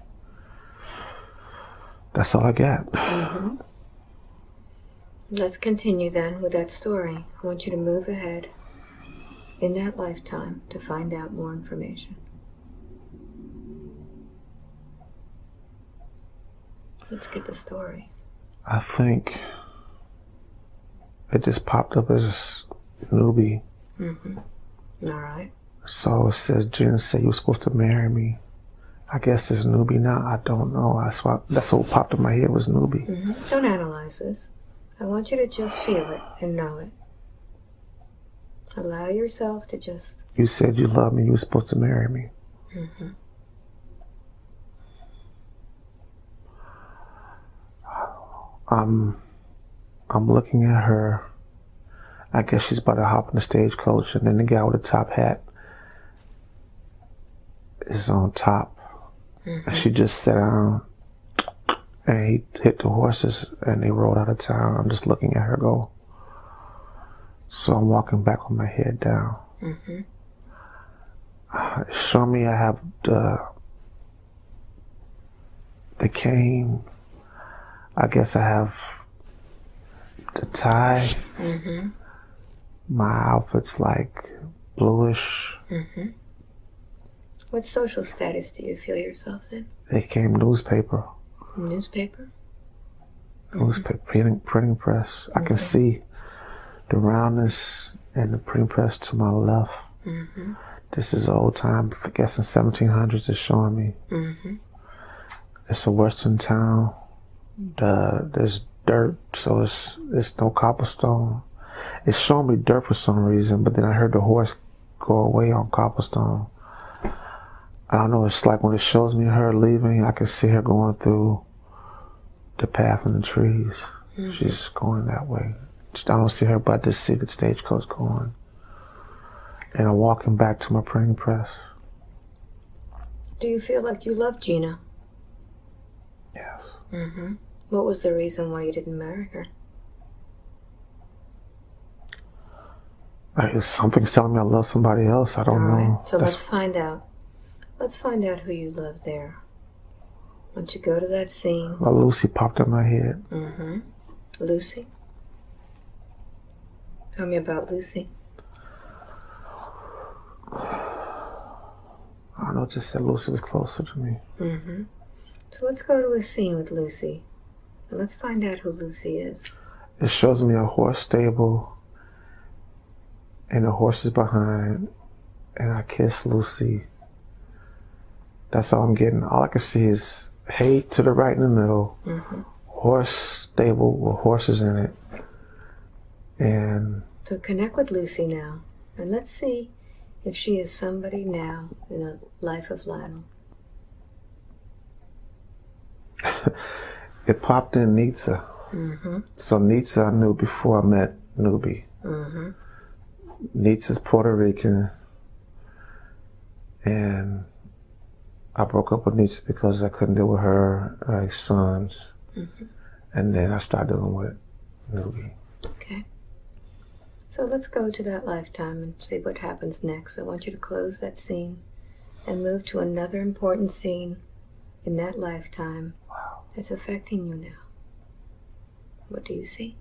[SPEAKER 2] That's all I got.
[SPEAKER 1] Let's continue then with that story. I want you to move ahead in that lifetime to find out more information. Let's get the story.
[SPEAKER 2] I think it just popped up as Newbie.
[SPEAKER 1] Mm-hmm. All right.
[SPEAKER 2] So it says, Jen said you were supposed to marry me. I guess it's Newbie now. I don't know. That's what popped in my head was Newbie.
[SPEAKER 1] Mm-hmm. Don't analyze this. I want you to just feel it and know it. Allow yourself to just...
[SPEAKER 2] You said you love me. You were supposed to marry me.
[SPEAKER 1] Mm-hmm.
[SPEAKER 2] I'm looking at her. I guess she's about to hop in the stagecoach, and then the guy with the top hat is on top.
[SPEAKER 1] Mm-hmm.
[SPEAKER 2] And she just sat down, and he hit the horses, and they rode out of town. I'm just looking at her go. So I'm walking back with my head down.
[SPEAKER 1] Mm-hmm.
[SPEAKER 2] Show me I have the cane. I guess I have the tie.
[SPEAKER 1] Mm-hmm.
[SPEAKER 2] My outfit's like bluish.
[SPEAKER 1] Mm-hmm. What social status do you feel yourself in?
[SPEAKER 2] They came newspaper.
[SPEAKER 1] Newspaper?
[SPEAKER 2] Newspaper, printing press. I can see the roundness and the printing press to my left.
[SPEAKER 1] Mm-hmm.
[SPEAKER 2] This is old time. I guess in 1700s it's showing me.
[SPEAKER 1] Mm-hmm.
[SPEAKER 2] It's a western town. There's dirt, so it's no cobblestone. It's showing me dirt for some reason, but then I heard the horse go away on cobblestone. I don't know, it's like when it shows me her leaving, I can see her going through the path in the trees. Mm-hmm. She's going that way. I don't see her, but I just see the stagecoach going. And I'm walking back to my printing press.
[SPEAKER 1] Do you feel like you love Gina?
[SPEAKER 2] Yes.
[SPEAKER 1] Mm-hmm. What was the reason why you didn't marry her?
[SPEAKER 2] Something's telling me I love somebody else. I don't know.
[SPEAKER 1] So let's find out. Let's find out who you love there. Why don't you go to that scene?
[SPEAKER 2] Well, Lucy popped in my head.
[SPEAKER 1] Mm-hmm. Lucy? Tell me about Lucy.
[SPEAKER 2] I don't know, just said Lucy was closer to me.
[SPEAKER 1] Mm-hmm. So let's go to a scene with Lucy. And let's find out who Lucy is.
[SPEAKER 2] It shows me a horse stable and the horse is behind, and I kiss Lucy. That's all I'm getting. All I can see is hay to the right in the middle, horse stable with horses in it. And
[SPEAKER 1] so connect with Lucy now, and let's see if she is somebody now in a life of Lionel.
[SPEAKER 2] It popped in Nitsa. So Nitsa I knew before I met Newbie. Nitsa's Puerto Rican, and I broke up with Nitsa because I couldn't deal with her sons. And then I started dealing with Newbie.
[SPEAKER 1] Okay. So let's go to that lifetime and see what happens next. I want you to close that scene and move to another important scene in that lifetime that's affecting you now. What do you see?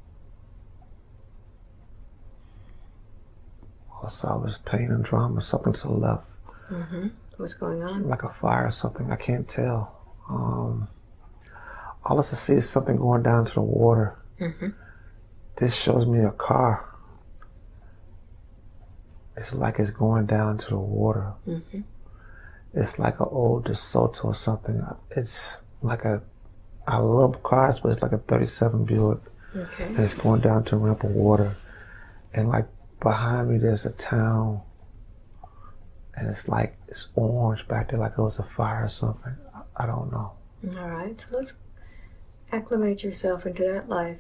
[SPEAKER 2] All I saw was pain and drama, something to the left.
[SPEAKER 1] What's going on?
[SPEAKER 2] Like a fire or something, I can't tell. All I see is something going down to the water. This shows me a car. It's like it's going down to the water. It's like an old DeSoto or something. It's like I love cars, but it's like a 37 Buick. And it's going down to a ramp of water. And like behind me there's a town. And it's like, it's orange back there, like it was a fire or something. I don't know.
[SPEAKER 1] All right, so let's acclimate yourself into that life.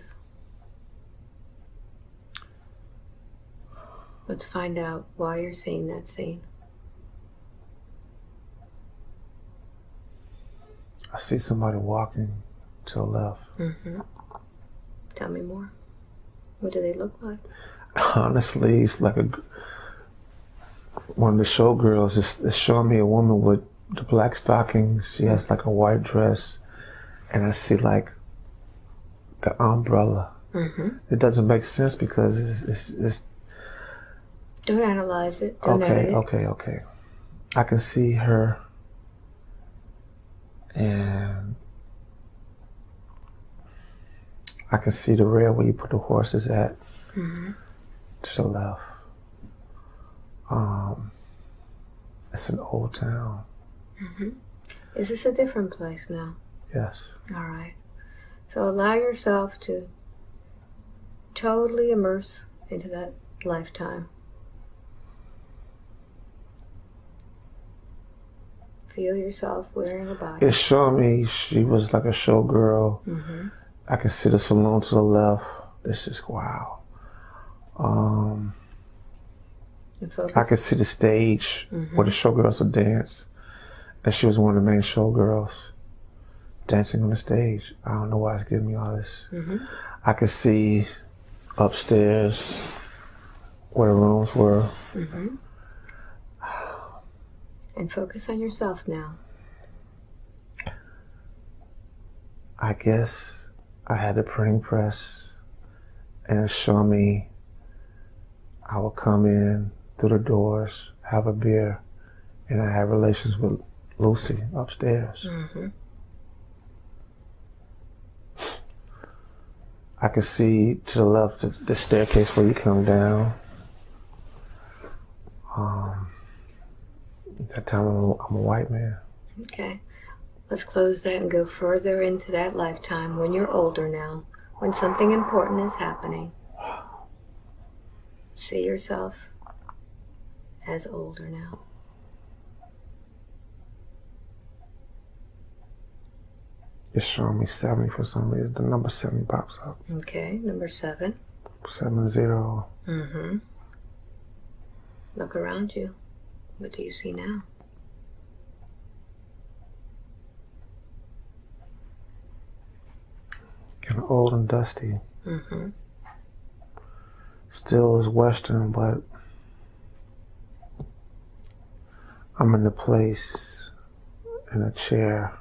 [SPEAKER 1] Let's find out why you're seeing that scene.
[SPEAKER 2] I see somebody walking to the left.
[SPEAKER 1] Tell me more. What do they look like?
[SPEAKER 2] Honestly, it's like one of the showgirls. It's showing me a woman with the black stockings. She has like a white dress, and I see like the umbrella. It doesn't make sense because it's
[SPEAKER 1] Don't analyze it. Don't edit it.
[SPEAKER 2] Okay. I can see her, and I can see the rail where you put the horses at. to the left. It's an old town.
[SPEAKER 1] Mm-hmm. Is this a different place now?
[SPEAKER 2] Yes.
[SPEAKER 1] All right. So allow yourself to totally immerse into that lifetime. Feel yourself wearing a body.
[SPEAKER 2] It's showing me she was like a showgirl.
[SPEAKER 1] Mm-hmm.
[SPEAKER 2] I can see the saloon to the left. This is wow.
[SPEAKER 1] And focus.
[SPEAKER 2] I could see the stage where the showgirls would dance. And she was one of the main showgirls dancing on the stage. I don't know why it's giving me all this.
[SPEAKER 1] Mm-hmm.
[SPEAKER 2] I could see upstairs where the rooms were.
[SPEAKER 1] Mm-hmm. And focus on yourself now.
[SPEAKER 2] I guess I had the printing press and show me I would come in through the doors, have a beer, and I had relations with Lucy upstairs.
[SPEAKER 1] Mm-hmm.
[SPEAKER 2] I could see to the left the staircase where you come down. At that time I'm a white man.
[SPEAKER 1] Okay. Let's close that and go further into that lifetime when you're older now, when something important is happening. See yourself as older now.
[SPEAKER 2] It's showing me 70 for some reason. The number 70 pops up.
[SPEAKER 1] Okay, number 7.
[SPEAKER 2] 70.
[SPEAKER 1] Mm-hmm. Look around you. What do you see now?
[SPEAKER 2] Kind of old and dusty.
[SPEAKER 1] Mm-hmm.
[SPEAKER 2] Still is Western, but I'm in a place, in a chair.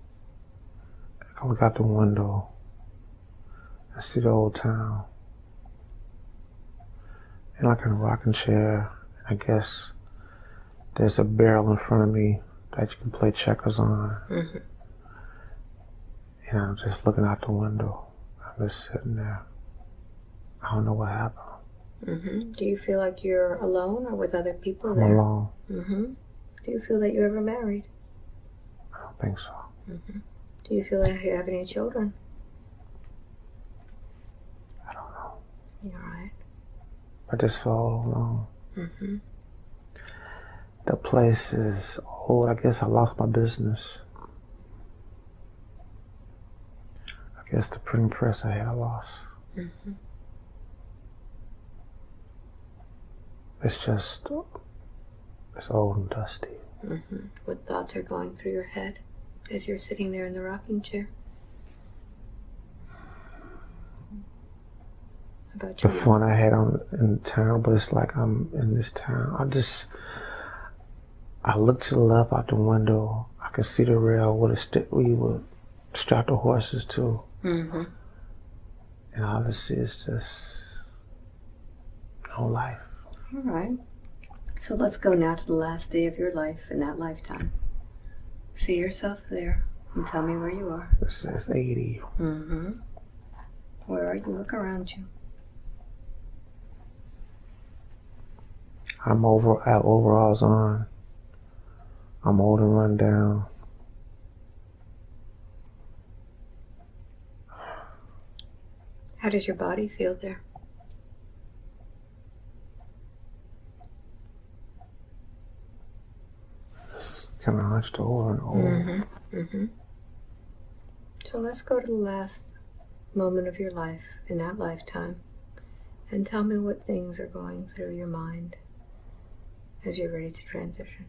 [SPEAKER 2] I look out the window. I see the old town. And like in a rocking chair, I guess there's a barrel in front of me that you can play checkers on.
[SPEAKER 1] Mm-hmm.
[SPEAKER 2] And I'm just looking out the window. I'm just sitting there. I don't know what happened.
[SPEAKER 1] Mm-hmm. Do you feel like you're alone or with other people
[SPEAKER 2] I'm
[SPEAKER 1] there?
[SPEAKER 2] alone.
[SPEAKER 1] Mm-hmm. Do you feel that you're ever married?
[SPEAKER 2] I don't think so.
[SPEAKER 1] Mm-hmm. Do you feel like you have any children?
[SPEAKER 2] I don't know.
[SPEAKER 1] You're all right.
[SPEAKER 2] I just felt all alone.
[SPEAKER 1] Mm-hmm.
[SPEAKER 2] The place is old. I guess I lost my business. I guess the printing press I had, I lost.
[SPEAKER 1] Mm-hmm.
[SPEAKER 2] It's just, it's old and dusty.
[SPEAKER 1] Mm-hmm. What thoughts are going through your head as you're sitting there in the rocking chair? About
[SPEAKER 2] The
[SPEAKER 1] your
[SPEAKER 2] fun I had in town, but it's like I'm in this town. I look to the left out the window. I can see the rail where we would strap the horses to.
[SPEAKER 1] Mm-hmm.
[SPEAKER 2] And all I see is just no life.
[SPEAKER 1] All right. So let's go now to the last day of your life in that lifetime. See yourself there and tell me where you are.
[SPEAKER 2] It says 80.
[SPEAKER 1] Mm-hmm. Where are you? Look around you.
[SPEAKER 2] I have overalls on. I'm old and run down.
[SPEAKER 1] How does your body feel there?
[SPEAKER 2] It's kind of hunched over and old.
[SPEAKER 1] Mm-hmm. Mm-hmm. So let's go to the last moment of your life in that lifetime and tell me what things are going through your mind as you're ready to transition.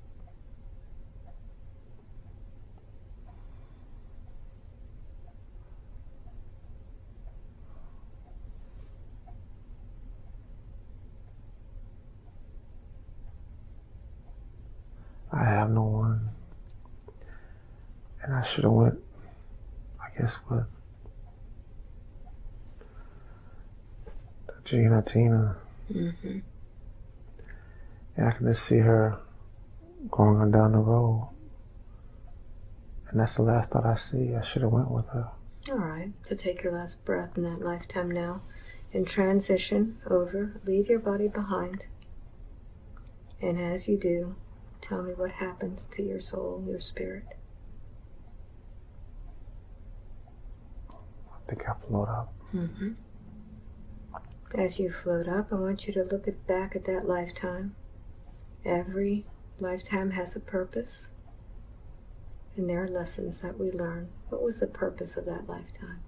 [SPEAKER 2] I have no one. And I should have went, I guess, with Gina, Tina.
[SPEAKER 1] Mm-hmm.
[SPEAKER 2] And I can just see her going on down the road. And that's the last thought I see. I should have went with her.
[SPEAKER 1] All right. To take your last breath in that lifetime now, and transition over, leave your body behind. And as you do, tell me what happens to your soul, your spirit.
[SPEAKER 2] I think I float up.
[SPEAKER 1] Mm-hmm. As you float up, I want you to look back at that lifetime. Every lifetime has a purpose, and there are lessons that we learn. What was the purpose of that lifetime?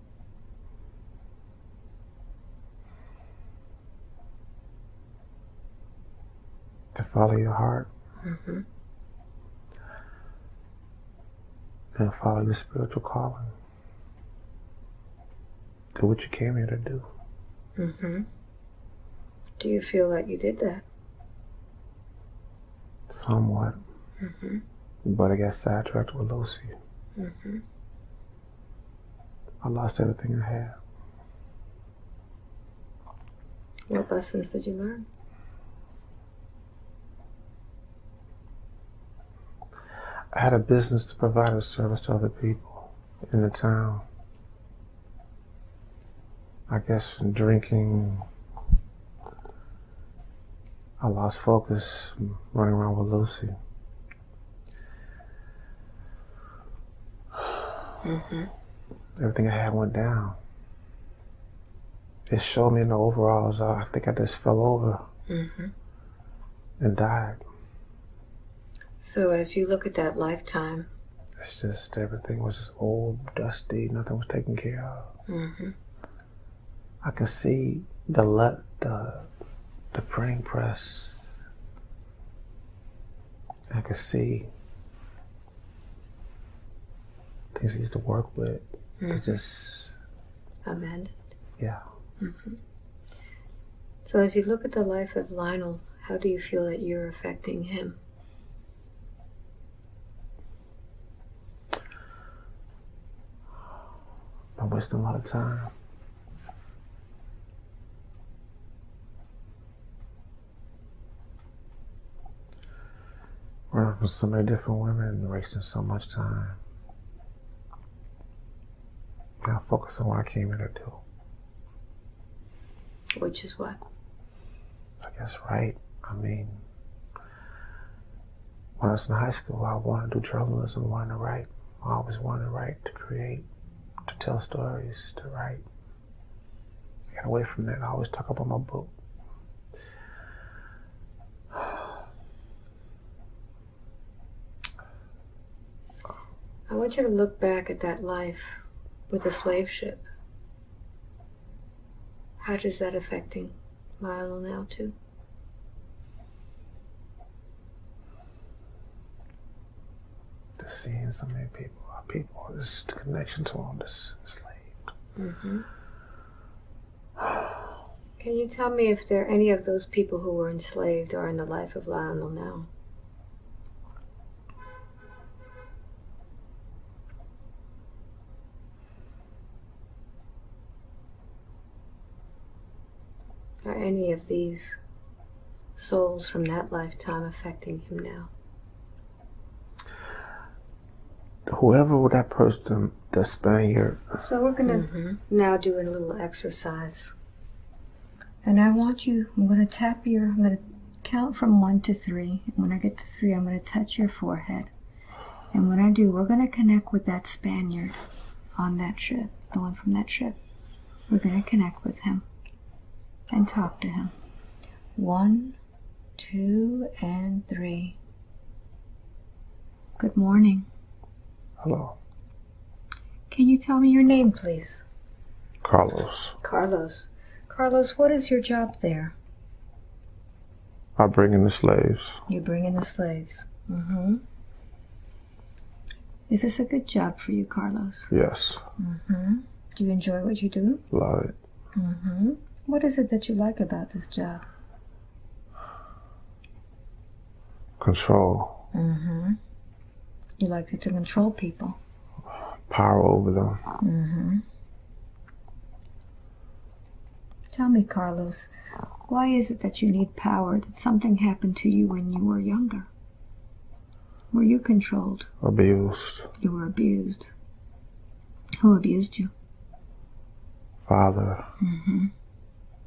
[SPEAKER 2] To follow your heart.
[SPEAKER 1] Mm-hmm.
[SPEAKER 2] And follow your spiritual calling. Do what you came here to do.
[SPEAKER 1] Mm-hmm. Do you feel like you did that?
[SPEAKER 2] Somewhat.
[SPEAKER 1] Mm-hmm.
[SPEAKER 2] But I got sidetracked with Lucy.
[SPEAKER 1] Mm-hmm.
[SPEAKER 2] I lost everything I had.
[SPEAKER 1] What lessons did you learn?
[SPEAKER 2] I had a business to provide a service to other people in the town. I guess from drinking, I lost focus running around with Lucy.
[SPEAKER 1] Mm-hmm.
[SPEAKER 2] Everything I had went down. It showed me in the overalls, I think I just fell over and died.
[SPEAKER 1] So as you look at that lifetime,
[SPEAKER 2] It's just, everything was just old, dusty, nothing was taken care of. I could see the printing press. I could see things I used to work with. They just
[SPEAKER 1] abandoned.
[SPEAKER 2] Yeah.
[SPEAKER 1] So as you look at the life of Lionel, how do you feel that you're affecting him?
[SPEAKER 2] I'm wasting a lot of time. Running from so many different women and wasting so much time. Now focus on what I came here to do.
[SPEAKER 1] Which is what?
[SPEAKER 2] I guess right. I mean, when I was in high school, I wanted to do journalism, wanted to write. I always wanted to write, to create, to tell stories, to write. I got away from that. I always talk about my book.
[SPEAKER 1] I want you to look back at that life with the slave ship. How does that affecting Lionel now too?
[SPEAKER 2] Just seeing so many people, just the connection to them, just enslaved.
[SPEAKER 1] Can you tell me if there are any of those people who were enslaved are in the life of Lionel now? Are any of these souls from that lifetime affecting him now?
[SPEAKER 2] Whoever that person, that Spaniard.
[SPEAKER 1] So we're going to now do a little exercise. And I want you, I'm going to count from 1 to 3. And when I get to 3, I'm going to touch your forehead. And when I do, we're going to connect with that Spaniard on that ship, the one from that ship. We're going to connect with him and talk to him. 1, 2, and 3. Good morning.
[SPEAKER 2] Hello.
[SPEAKER 1] Can you tell me your name, please?
[SPEAKER 2] Carlos.
[SPEAKER 1] Carlos. Carlos, what is your job there?
[SPEAKER 2] I bring in the slaves.
[SPEAKER 1] You bring in the slaves. Is this a good job for you, Carlos?
[SPEAKER 2] Yes.
[SPEAKER 1] Do you enjoy what you do?
[SPEAKER 2] Love it.
[SPEAKER 1] What is it that you like about this job?
[SPEAKER 2] Control.
[SPEAKER 1] You like to control people.
[SPEAKER 2] Power over them.
[SPEAKER 1] Tell me, Carlos, why is it that you need power? Did something happen to you when you were younger? Were you controlled?
[SPEAKER 2] Abused.
[SPEAKER 1] You were abused. Who abused you?
[SPEAKER 2] Father.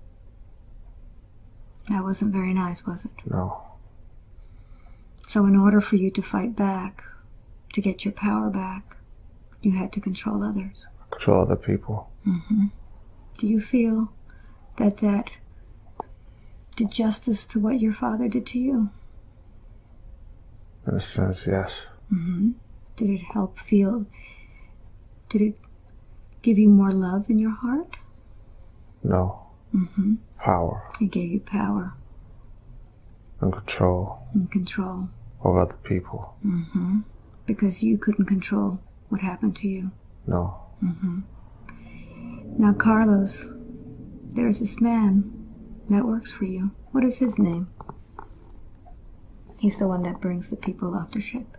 [SPEAKER 1] That wasn't very nice, was it?
[SPEAKER 2] No.
[SPEAKER 1] So in order for you to fight back, to get your power back, you had to control others.
[SPEAKER 2] Control other people.
[SPEAKER 1] Mm-hmm. Do you feel that did justice to what your father did to you?
[SPEAKER 2] In a sense, yes.
[SPEAKER 1] Mm-hmm. Did it help feel, did it give you more love in your heart?
[SPEAKER 2] No.
[SPEAKER 1] Mm-hmm.
[SPEAKER 2] Power.
[SPEAKER 1] It gave you power.
[SPEAKER 2] And control.
[SPEAKER 1] And control.
[SPEAKER 2] Over other people.
[SPEAKER 1] Mm-hmm. Because you couldn't control what happened to you.
[SPEAKER 2] No.
[SPEAKER 1] Mm-hmm. Now, Carlos, there's this man that works for you. What is his name? He's the one that brings the people off the ship.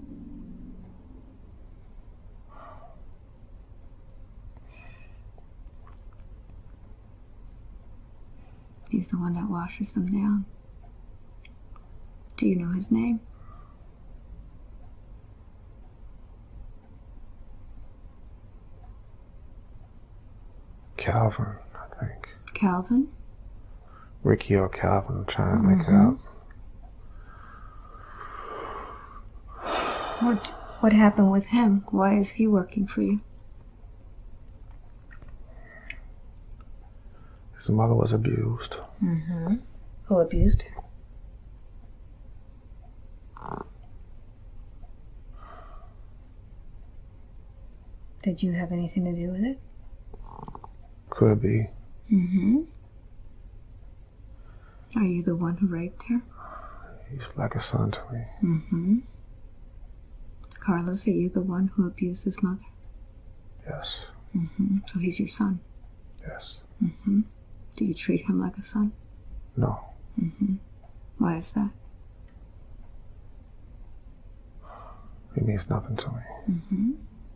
[SPEAKER 1] He's the one that washes them down. Do you know his name?
[SPEAKER 2] Calvin, I think.
[SPEAKER 1] Calvin?
[SPEAKER 2] Ricky or Calvin, I'm trying to make it out.
[SPEAKER 1] What happened with him? Why is he working for you?
[SPEAKER 2] His mother was abused.
[SPEAKER 1] Mm-hmm. Who abused her? Did you have anything to do with it?
[SPEAKER 2] Could be.
[SPEAKER 1] Mm-hmm. Are you the one who raped her?
[SPEAKER 2] He's like a son to me.
[SPEAKER 1] Mm-hmm. Carlos, are you the one who abused his mother?
[SPEAKER 2] Yes.
[SPEAKER 1] Mm-hmm. So he's your son?
[SPEAKER 2] Yes.
[SPEAKER 1] Mm-hmm. Do you treat him like a son?
[SPEAKER 2] No.
[SPEAKER 1] Mm-hmm. Why is that?
[SPEAKER 2] He means nothing to me.
[SPEAKER 1] Mm-hmm.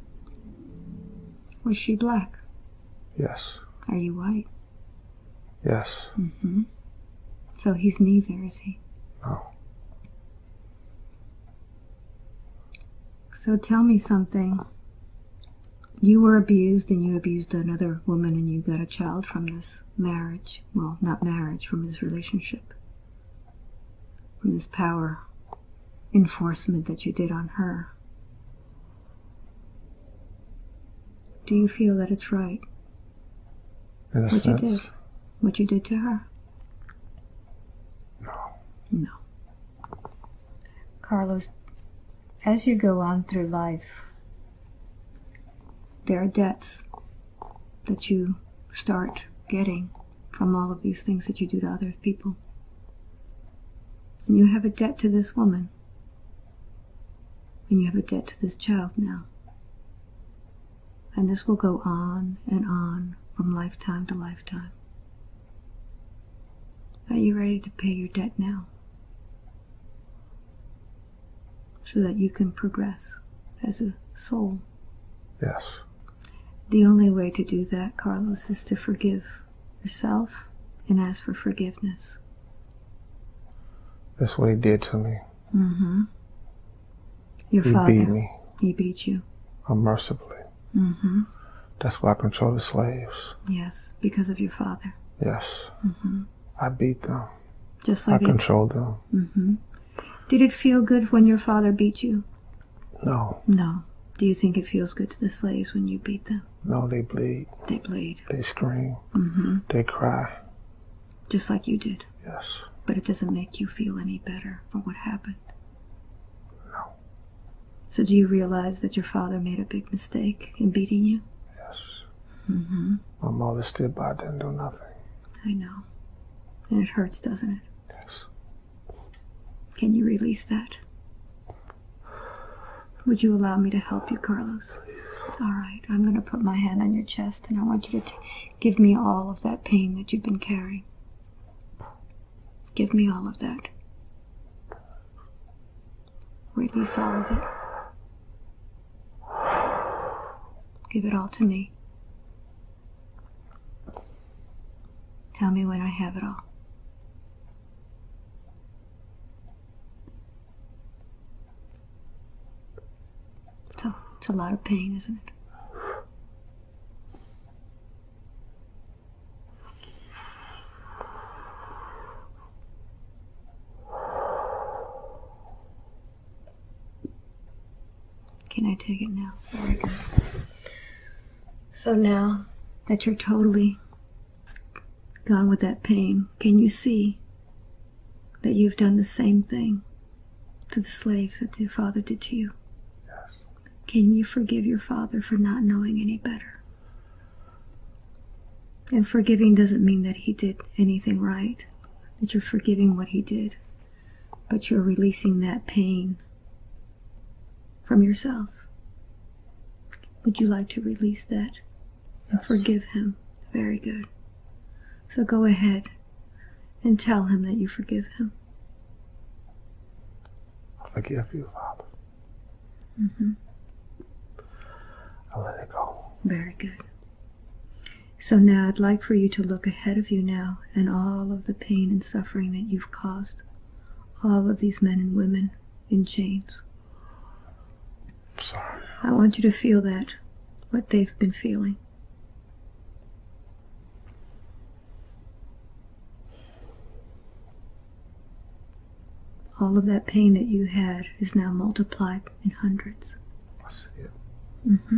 [SPEAKER 1] Was she black?
[SPEAKER 2] Yes.
[SPEAKER 1] Are you white?
[SPEAKER 2] Yes.
[SPEAKER 1] Mm-hmm. So he's neither, is he?
[SPEAKER 2] No.
[SPEAKER 1] So tell me something. You were abused and you abused another woman and you got a child from this marriage. Well, not marriage, from this relationship. From this power enforcement that you did on her. Do you feel that it's right?
[SPEAKER 2] In a
[SPEAKER 1] what
[SPEAKER 2] sense?
[SPEAKER 1] you did? What you did to her?
[SPEAKER 2] No.
[SPEAKER 1] No. Carlos, as you go on through life, there are debts that you start getting from all of these things that you do to other people. And you have a debt to this woman. And you have a debt to this child now. And this will go on and on from lifetime to lifetime. Are you ready to pay your debt now? So that you can progress as a soul.
[SPEAKER 2] Yes.
[SPEAKER 1] The only way to do that, Carlos, is to forgive yourself and ask for forgiveness.
[SPEAKER 2] That's what he did to me.
[SPEAKER 1] Mm-hmm. Your
[SPEAKER 2] he
[SPEAKER 1] father.
[SPEAKER 2] He beat me.
[SPEAKER 1] He beat you.
[SPEAKER 2] Unmercifully.
[SPEAKER 1] Mm-hmm.
[SPEAKER 2] That's why I control the slaves.
[SPEAKER 1] Yes, because of your father.
[SPEAKER 2] Yes.
[SPEAKER 1] Mm-hmm.
[SPEAKER 2] I beat them.
[SPEAKER 1] Just like
[SPEAKER 2] I controlled them.
[SPEAKER 1] Mm-hmm. Did it feel good when your father beat you?
[SPEAKER 2] No.
[SPEAKER 1] No. Do you think it feels good to the slaves when you beat them?
[SPEAKER 2] No, they bleed.
[SPEAKER 1] They bleed.
[SPEAKER 2] They scream.
[SPEAKER 1] Mm-hmm.
[SPEAKER 2] They cry.
[SPEAKER 1] Just like you did.
[SPEAKER 2] Yes.
[SPEAKER 1] But it doesn't make you feel any better for what happened.
[SPEAKER 2] No.
[SPEAKER 1] So do you realize that your father made a big mistake in beating you?
[SPEAKER 2] Yes.
[SPEAKER 1] Mm-hmm.
[SPEAKER 2] My mother stood by, didn't do nothing.
[SPEAKER 1] I know. And it hurts, doesn't it?
[SPEAKER 2] Yes.
[SPEAKER 1] Can you release that? Would you allow me to help you, Carlos? All right, I'm going to put my hand on your chest and I want you to give me all of that pain that you've been carrying. Give me all of that. Release all of it. Give it all to me. Tell me when I have it all. So, it's a lot of pain, isn't it? Can I take it now? Very good. So now that you're totally gone with that pain, can you see that you've done the same thing to the slaves that your father did to you?
[SPEAKER 2] Yes.
[SPEAKER 1] Can you forgive your father for not knowing any better? And forgiving doesn't mean that he did anything right, that you're forgiving what he did, but you're releasing that pain from yourself. Would you like to release that and forgive him? Very good. So go ahead and tell him that you forgive him.
[SPEAKER 2] I forgive you, Father.
[SPEAKER 1] Mm-hmm.
[SPEAKER 2] I let it go.
[SPEAKER 1] Very good. So now I'd like for you to look ahead of you now and all of the pain and suffering that you've caused all of these men and women in chains.
[SPEAKER 2] I'm sorry.
[SPEAKER 1] I want you to feel that, what they've been feeling. All of that pain that you had is now multiplied in hundreds.
[SPEAKER 2] I see it.
[SPEAKER 1] Mm-hmm.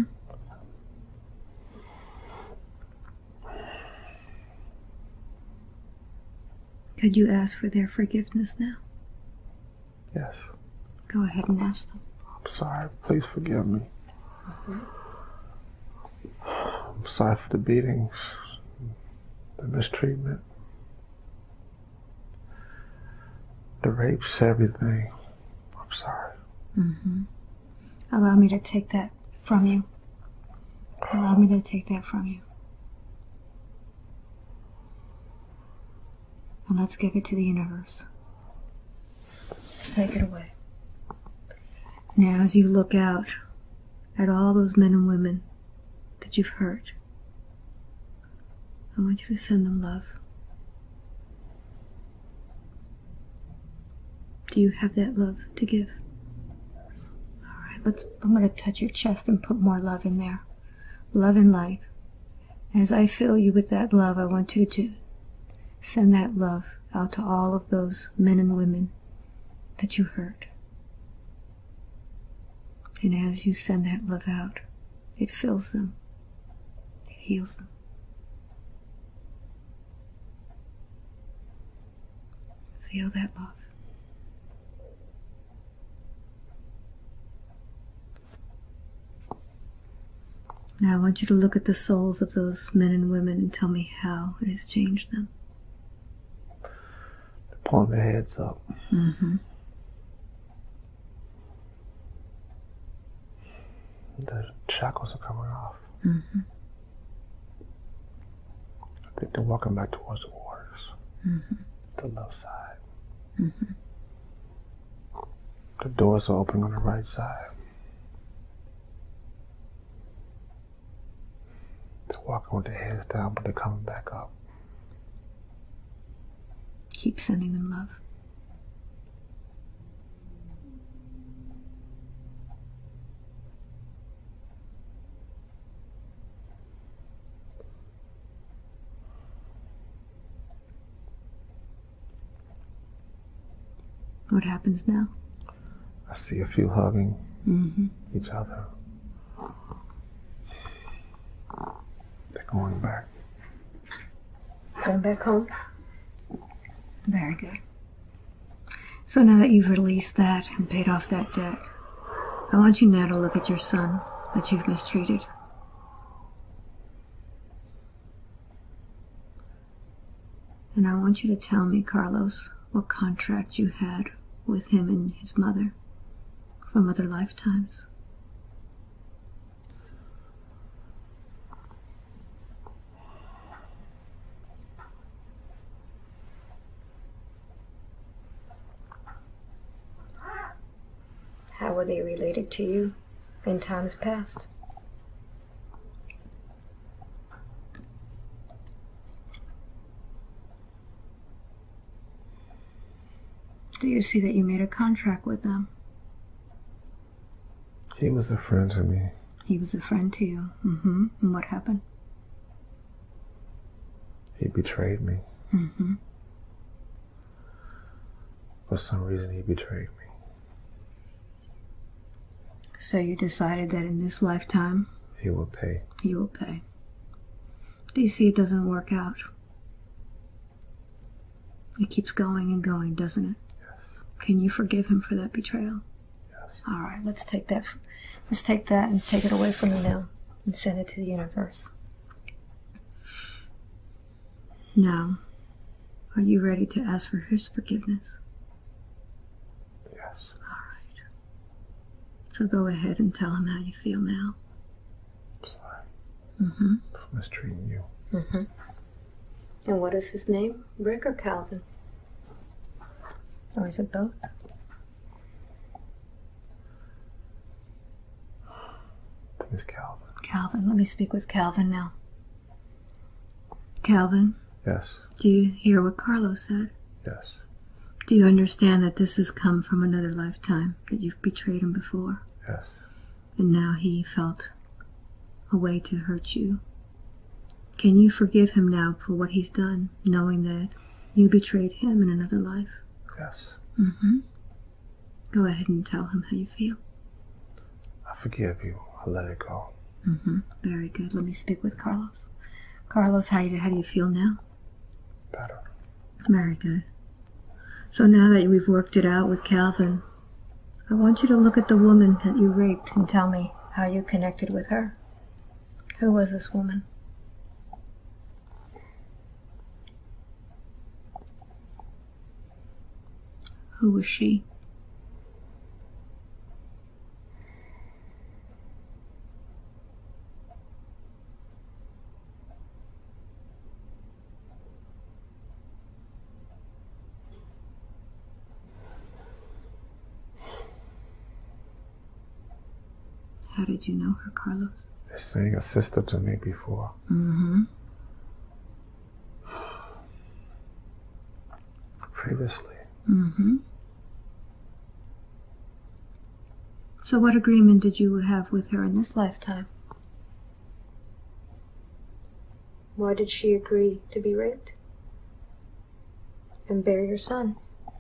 [SPEAKER 1] Could you ask for their forgiveness now?
[SPEAKER 2] Yes.
[SPEAKER 1] Go ahead and ask them.
[SPEAKER 2] I'm sorry. Please forgive me.
[SPEAKER 1] Mm-hmm.
[SPEAKER 2] I'm sorry for the beatings, the mistreatment, the rapes, everything. I'm sorry.
[SPEAKER 1] Mm-hmm. Allow me to take that from you. Allow me to take that from you. And let's give it to the universe. Let's take it away. Now, as you look out at all those men and women that you've hurt, I want you to send them love. Do you have that love to give? All right, I'm going to touch your chest and put more love in there. Love and light. As I fill you with that love, I want you to send that love out to all of those men and women that you hurt. And as you send that love out, it fills them. It heals them. Feel that love. Now I want you to look at the souls of those men and women and tell me how it has changed them.
[SPEAKER 2] They're pulling their heads up.
[SPEAKER 1] Mm-hmm.
[SPEAKER 2] The shackles are coming off.
[SPEAKER 1] Mm-hmm.
[SPEAKER 2] I think they're walking back towards the waters.
[SPEAKER 1] Mm-hmm.
[SPEAKER 2] The left side.
[SPEAKER 1] Mm-hmm.
[SPEAKER 2] The doors are open on the right side. They're walking with their heads down, but they're coming back up.
[SPEAKER 1] Keep sending them love. What happens now?
[SPEAKER 2] I see a few hugging
[SPEAKER 1] Mm-hmm.
[SPEAKER 2] each other. They're going back.
[SPEAKER 1] Going back home? Very good. So now that you've released that and paid off that debt, I want you now to look at your son that you've mistreated. And I want you to tell me, Carlos, what contract you had with him and his mother from other lifetimes. How were they related to you in times past? Do you see that you made a contract with them?
[SPEAKER 2] He was a friend to me.
[SPEAKER 1] He was a friend to you. Mm-hmm. And what happened?
[SPEAKER 2] He betrayed me.
[SPEAKER 1] Mm-hmm.
[SPEAKER 2] For some reason, he betrayed me.
[SPEAKER 1] So you decided that in this lifetime,
[SPEAKER 2] he will pay.
[SPEAKER 1] He will pay. Do you see it doesn't work out? It keeps going and going, doesn't it?
[SPEAKER 2] Yes.
[SPEAKER 1] Can you forgive him for that betrayal?
[SPEAKER 2] Yes.
[SPEAKER 1] All right, let's take that. Let's take that and take it away from you now and send it to the universe. Now, are you ready to ask for his forgiveness?
[SPEAKER 2] Yes.
[SPEAKER 1] All right. So go ahead and tell him how you feel now.
[SPEAKER 2] I'm sorry.
[SPEAKER 1] Mm-hmm.
[SPEAKER 2] For mistreating you.
[SPEAKER 1] Mm-hmm. And what is his name? Rick or Calvin? Or is it both?
[SPEAKER 2] Miss Calvin.
[SPEAKER 1] Calvin. Let me speak with Calvin now. Calvin?
[SPEAKER 2] Yes.
[SPEAKER 1] Do you hear what Carlos said?
[SPEAKER 2] Yes.
[SPEAKER 1] Do you understand that this has come from another lifetime, that you've betrayed him before?
[SPEAKER 2] Yes.
[SPEAKER 1] And now he felt a way to hurt you. Can you forgive him now for what he's done, knowing that you betrayed him in another life?
[SPEAKER 2] Yes.
[SPEAKER 1] Mm-hmm. Go ahead and tell him how you feel.
[SPEAKER 2] I forgive you. I let it go.
[SPEAKER 1] Mm-hmm. Very good. Let me speak with Carlos. Carlos, how do you feel now?
[SPEAKER 2] Better.
[SPEAKER 1] Very good. So now that we've worked it out with Calvin, I want you to look at the woman that you raped and tell me how you connected with her. Who was this woman? Who was she? How did you know her, Carlos?
[SPEAKER 2] They're saying a sister to me before.
[SPEAKER 1] Mm-hmm.
[SPEAKER 2] Previously.
[SPEAKER 1] Mm-hmm. So what agreement did you have with her in this lifetime? Why did she agree to be raped and bear your son?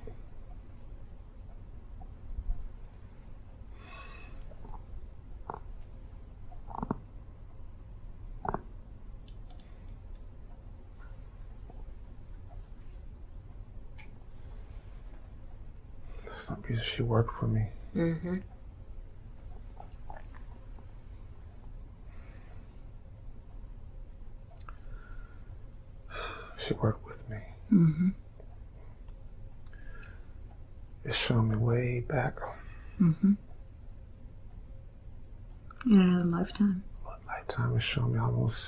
[SPEAKER 2] Some reason she worked for me.
[SPEAKER 1] Mm-hmm.
[SPEAKER 2] She worked with me.
[SPEAKER 1] Mm-hmm.
[SPEAKER 2] It showed me way back.
[SPEAKER 1] Mm-hmm. In another lifetime.
[SPEAKER 2] What lifetime? It showed me almost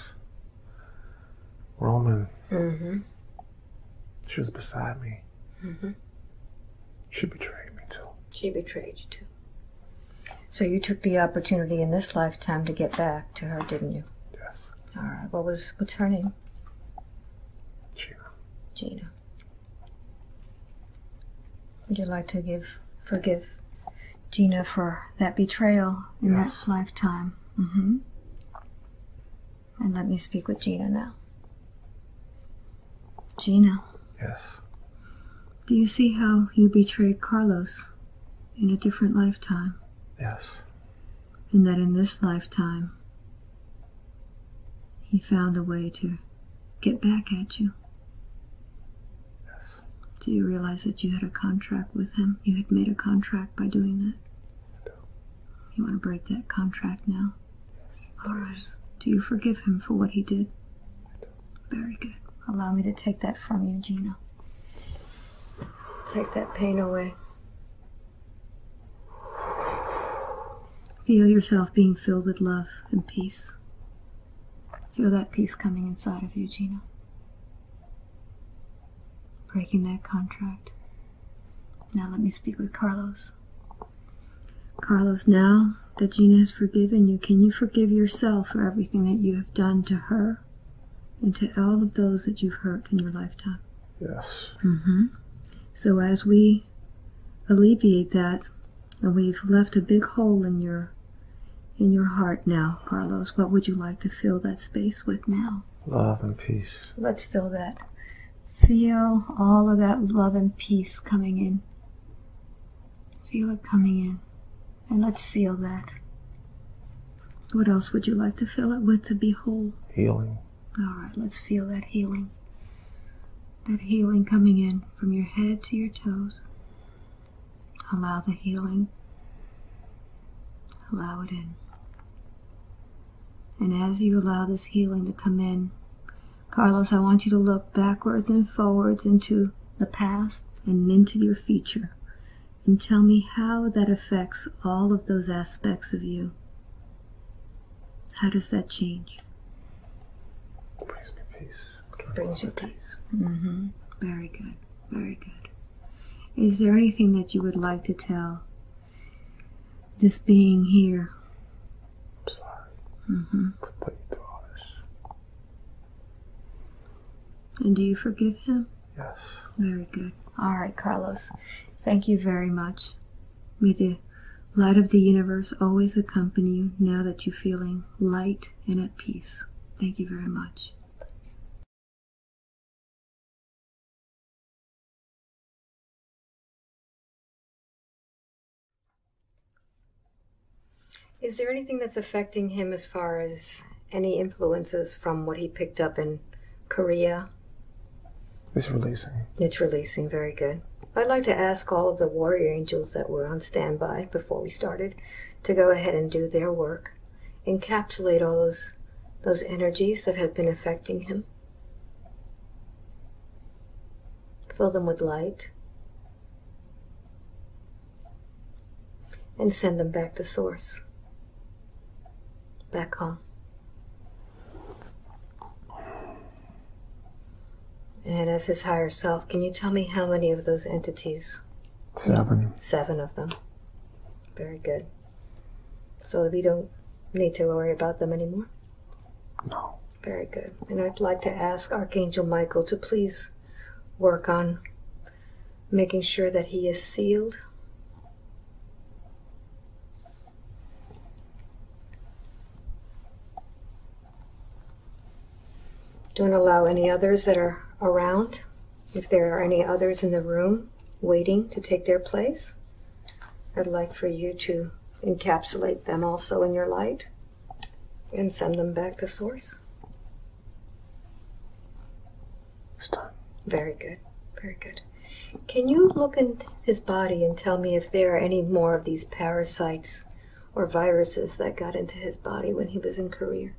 [SPEAKER 2] Roman.
[SPEAKER 1] Mm-hmm.
[SPEAKER 2] She was beside me.
[SPEAKER 1] Mm-hmm.
[SPEAKER 2] She betrayed me too.
[SPEAKER 1] She betrayed you too. So you took the opportunity in this lifetime to get back to her, didn't you?
[SPEAKER 2] Yes.
[SPEAKER 1] All right. What's her name?
[SPEAKER 2] Gina.
[SPEAKER 1] Gina. Would you like to forgive Gina for that betrayal in
[SPEAKER 2] Yes.
[SPEAKER 1] that lifetime? Mm-hmm. And let me speak with Gina now. Gina.
[SPEAKER 2] Yes.
[SPEAKER 1] Do you see how you betrayed Carlos in a different lifetime?
[SPEAKER 2] Yes.
[SPEAKER 1] And that in this lifetime, he found a way to get back at you?
[SPEAKER 2] Yes.
[SPEAKER 1] Do you realize that you had a contract with him? You had made a contract by doing that?
[SPEAKER 2] I do.
[SPEAKER 1] You want to break that contract now?
[SPEAKER 2] Yes.
[SPEAKER 1] All right. Do you forgive him for what he did?
[SPEAKER 2] I do.
[SPEAKER 1] Very good. Allow me to take that from you, Gina. Take that pain away. Feel yourself being filled with love and peace. Feel that peace coming inside of you, Gina. Breaking that contract. Now let me speak with Carlos. Carlos, now that Gina has forgiven you, can you forgive yourself for everything that you have done to her and to all of those that you've hurt in your lifetime?
[SPEAKER 2] Yes.
[SPEAKER 1] Mm-hmm. So as we alleviate that, and we've left a big hole in your heart now, Carlos, what would you like to fill that space with now?
[SPEAKER 2] Love and peace.
[SPEAKER 1] Let's fill that. Feel all of that love and peace coming in. Feel it coming in. And let's seal that What else would you like to fill it with to be whole?
[SPEAKER 2] Healing.
[SPEAKER 1] All right, let's feel that healing. That healing coming in from your head to your toes. Allow the healing. Allow it in. And as you allow this healing to come in, Carlos, I want you to look backwards and forwards into the past and into your future. And tell me how that affects all of those aspects of you. How does that change?
[SPEAKER 2] Brings me peace.
[SPEAKER 1] Brings you peace. Very good. Very good. Is there anything that you would like to tell this being here?
[SPEAKER 2] I'm sorry for putting you through all this.
[SPEAKER 1] And do you forgive him?
[SPEAKER 2] Yes.
[SPEAKER 1] Very good. All right, Carlos. Thank you very much. May the light of the universe always accompany you now that you're feeling light and at peace. Thank you very much. Is there anything that's affecting him as far as any influences from what he picked up in Korea?
[SPEAKER 2] It's releasing.
[SPEAKER 1] It's releasing. Very good. I'd like to ask all of the warrior angels that were on standby before we started to go ahead and do their work. Encapsulate all those energies that have been affecting him. Fill them with light. And send them back to source. Back home. And as his higher self, can you tell me how many of those entities?
[SPEAKER 2] 7.
[SPEAKER 1] 7 of them. Very good. So we don't need to worry about them anymore?
[SPEAKER 2] No.
[SPEAKER 1] Very good. And I'd like to ask Archangel Michael to please work on making sure that he is sealed. Don't allow any others that are around, if there are any others in the room waiting to take their place. I'd like for you to encapsulate them also in your light and send them back to source.
[SPEAKER 2] It's done.
[SPEAKER 1] Very good. Very good. Can you look in his body and tell me if there are any more of these parasites or viruses that got into his body when he was in Korea?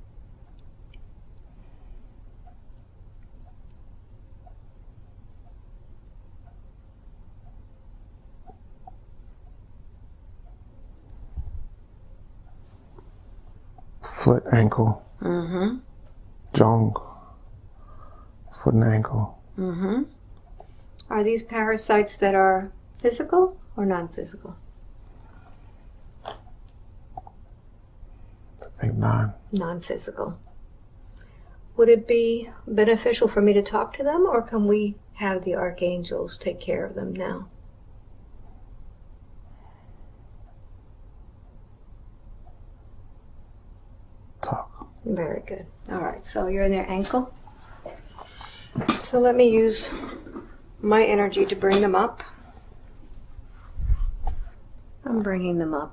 [SPEAKER 2] Foot, ankle. Jong. Foot and ankle.
[SPEAKER 1] Are these parasites that are physical or non-physical?
[SPEAKER 2] I think 9.
[SPEAKER 1] Non-physical. Would it be beneficial for me to talk to them, or can we have the archangels take care of them now?
[SPEAKER 2] Talk.
[SPEAKER 1] Very good. All right, so you're in their ankle. So let me use my energy to bring them up. I'm bringing them up.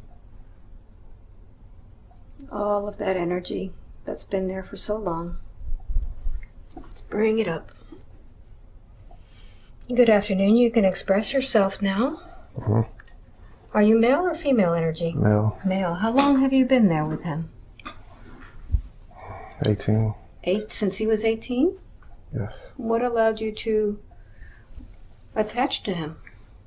[SPEAKER 1] All of that energy that's been there for so long. Let's bring it up. Good afternoon. You can express yourself now. Are you male or female energy?
[SPEAKER 2] Male.
[SPEAKER 1] Male. How long have you been there with him?
[SPEAKER 2] 18.
[SPEAKER 1] Since he was 18?
[SPEAKER 2] Yes.
[SPEAKER 1] What allowed you to attach to him?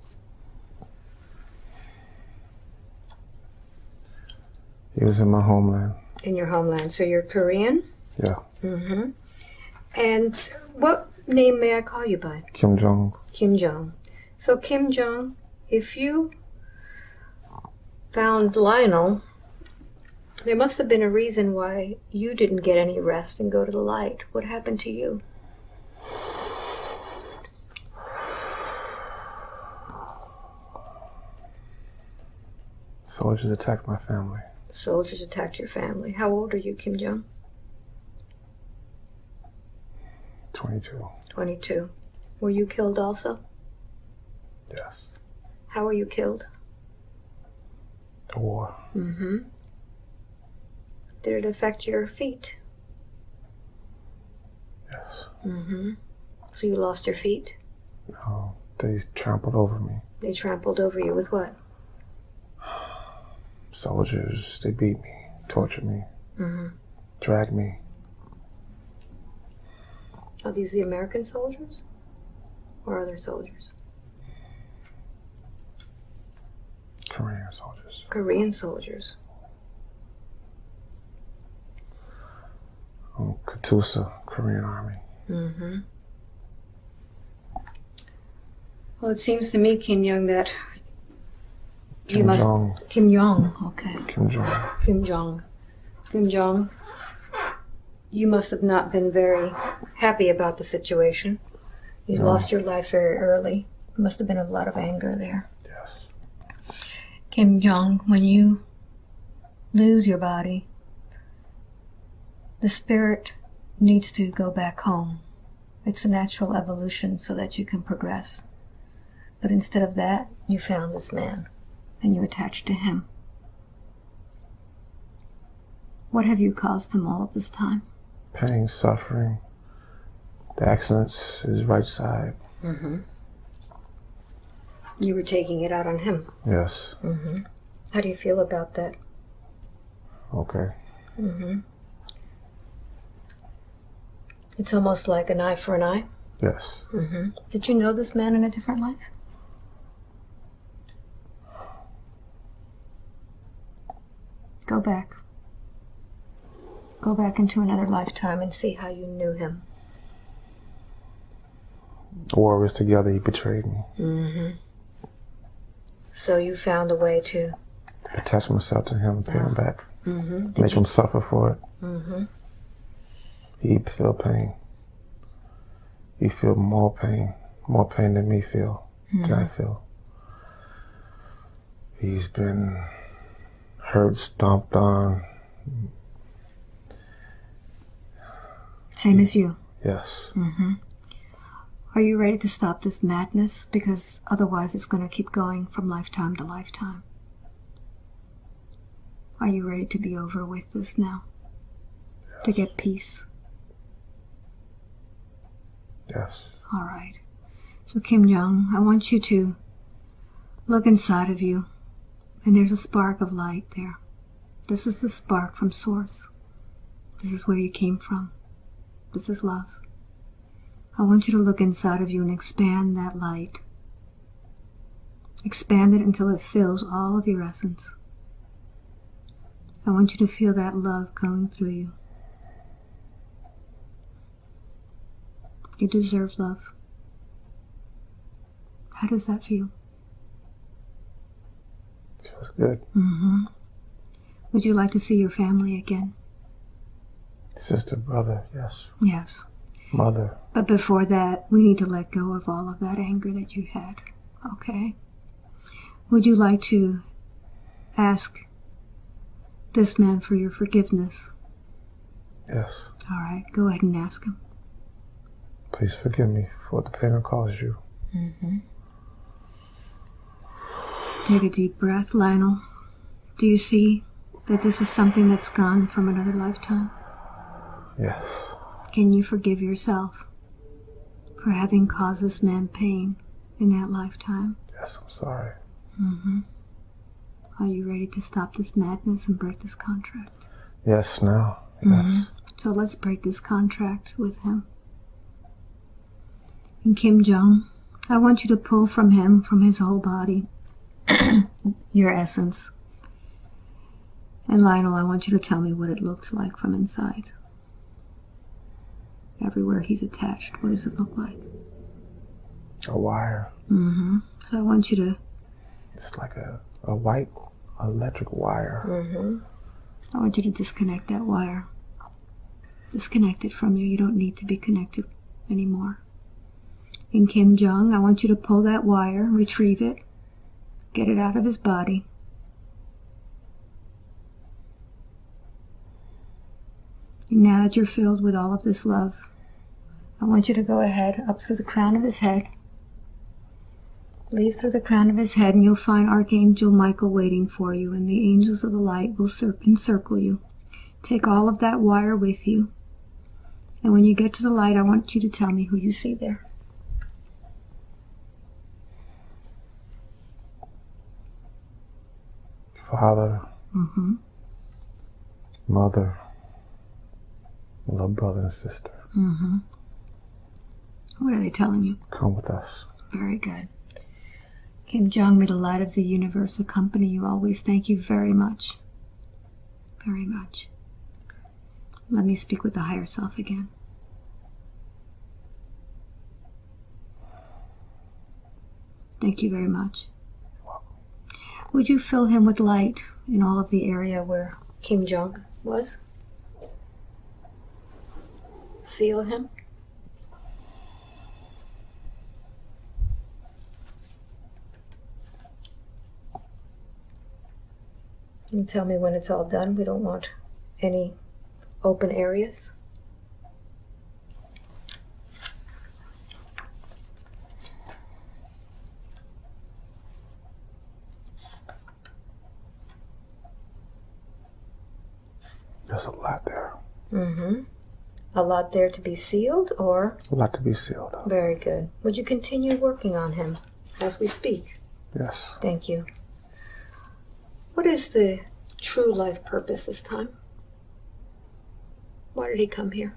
[SPEAKER 2] He was in my homeland.
[SPEAKER 1] In your homeland. So you're Korean?
[SPEAKER 2] Yeah.
[SPEAKER 1] And what name may I call you by?
[SPEAKER 2] Kim Jong.
[SPEAKER 1] Kim Jong. So Kim Jong, if you found Lionel, there must have been a reason why you didn't get any rest and go to the light. What happened to you?
[SPEAKER 2] Soldiers attacked my family.
[SPEAKER 1] Soldiers attacked your family. How old are you, Kim Jong?
[SPEAKER 2] 22.
[SPEAKER 1] 22. Were you killed also?
[SPEAKER 2] Yes.
[SPEAKER 1] How were you killed?
[SPEAKER 2] The war.
[SPEAKER 1] Did it affect your feet?
[SPEAKER 2] Yes.
[SPEAKER 1] So you lost your feet?
[SPEAKER 2] No, they trampled over me.
[SPEAKER 1] They trampled over you with what?
[SPEAKER 2] Soldiers, they beat me, tortured me, dragged me.
[SPEAKER 1] Are these the American soldiers? Or other soldiers?
[SPEAKER 2] Korean soldiers.
[SPEAKER 1] Korean soldiers.
[SPEAKER 2] Katusa, Korean Army.
[SPEAKER 1] Well, it seems to me, Kim Young, that you
[SPEAKER 2] Kim
[SPEAKER 1] must...
[SPEAKER 2] Jong.
[SPEAKER 1] Kim Jong, okay.
[SPEAKER 2] Kim Jong.
[SPEAKER 1] Kim Jong. Kim Jong, you must have not been very happy about the situation. You lost your life very early. There must have been a lot of anger there.
[SPEAKER 2] Yes.
[SPEAKER 1] Kim Jong, when you lose your body, the spirit needs to go back home. It's a natural evolution so that you can progress. But instead of that, you found this man and you attached to him. What have you caused him all of this time?
[SPEAKER 2] Pain, suffering. The accidents, his right side.
[SPEAKER 1] You were taking it out on him.
[SPEAKER 2] Yes.
[SPEAKER 1] How do you feel about that?
[SPEAKER 2] Okay.
[SPEAKER 1] It's almost like an eye for an eye.
[SPEAKER 2] Yes.
[SPEAKER 1] Did you know this man in a different life? Go back. Go back into another lifetime and see how you knew him.
[SPEAKER 2] The war was together, he betrayed me.
[SPEAKER 1] So you found a way to
[SPEAKER 2] attach myself to him, pay him back. Make him suffer for it. He'd feel pain. He feel more pain than me feel, than I feel. He's been hurt, stomped on.
[SPEAKER 1] Same as you.
[SPEAKER 2] Yes.
[SPEAKER 1] Are you ready to stop this madness? Because otherwise it's going to keep going from lifetime to lifetime. Are you ready to be over with this now?
[SPEAKER 2] Yes.
[SPEAKER 1] To get peace?
[SPEAKER 2] Yes.
[SPEAKER 1] All right. So Kim Jong, I want you to look inside of you, and there's a spark of light there. This is the spark from Source. This is where you came from. This is love. I want you to look inside of you and expand that light. Expand it until it fills all of your essence. I want you to feel that love going through you. You deserve love. How does that feel?
[SPEAKER 2] Feels good.
[SPEAKER 1] Would you like to see your family again?
[SPEAKER 2] Sister, brother, yes.
[SPEAKER 1] Yes.
[SPEAKER 2] Mother.
[SPEAKER 1] But before that, we need to let go of all of that anger that you had. Okay? Would you like to ask this man for your forgiveness?
[SPEAKER 2] Yes.
[SPEAKER 1] All right, go ahead and ask him.
[SPEAKER 2] Please forgive me for the pain I caused you.
[SPEAKER 1] Take a deep breath, Lionel. Do you see that this is something that's gone from another lifetime?
[SPEAKER 2] Yes.
[SPEAKER 1] Can you forgive yourself for having caused this man pain in that lifetime?
[SPEAKER 2] Yes, I'm sorry.
[SPEAKER 1] Are you ready to stop this madness and break this contract?
[SPEAKER 2] Yes, now. Yes.
[SPEAKER 1] So let's break this contract with him. And Kim Jong, I want you to pull from him, from his whole body, your essence. And Lionel, I want you to tell me what it looks like from inside. Everywhere he's attached, what does it look like?
[SPEAKER 2] A wire.
[SPEAKER 1] So I want you to...
[SPEAKER 2] It's like a white electric wire.
[SPEAKER 1] I want you to disconnect that wire. Disconnect it from you. You don't need to be connected anymore. In Kim Jong, I want you to pull that wire, retrieve it, get it out of his body. And now that you're filled with all of this love, I want you to go ahead up through the crown of his head. Leave through the crown of his head, and you'll find Archangel Michael waiting for you, and the angels of the light will encircle you. Take all of that wire with you. And when you get to the light, I want you to tell me who you see there.
[SPEAKER 2] Father, mother, little brother and sister.
[SPEAKER 1] What are they telling you?
[SPEAKER 2] Come with us.
[SPEAKER 1] Very good. Kim Jong, may the light of the universe accompany you always. Thank you very much. Very much. Let me speak with the higher self again. Thank you very much. Would you fill him with light in all of the area where Kim Jong was? Seal him? And tell me when it's all done. We don't want any open areas.
[SPEAKER 2] There's a lot there.
[SPEAKER 1] A lot there to be sealed, or?
[SPEAKER 2] A lot to be sealed.
[SPEAKER 1] Very good. Would you continue working on him as we speak?
[SPEAKER 2] Yes.
[SPEAKER 1] Thank you. What is the true life purpose this time? Why did he come here?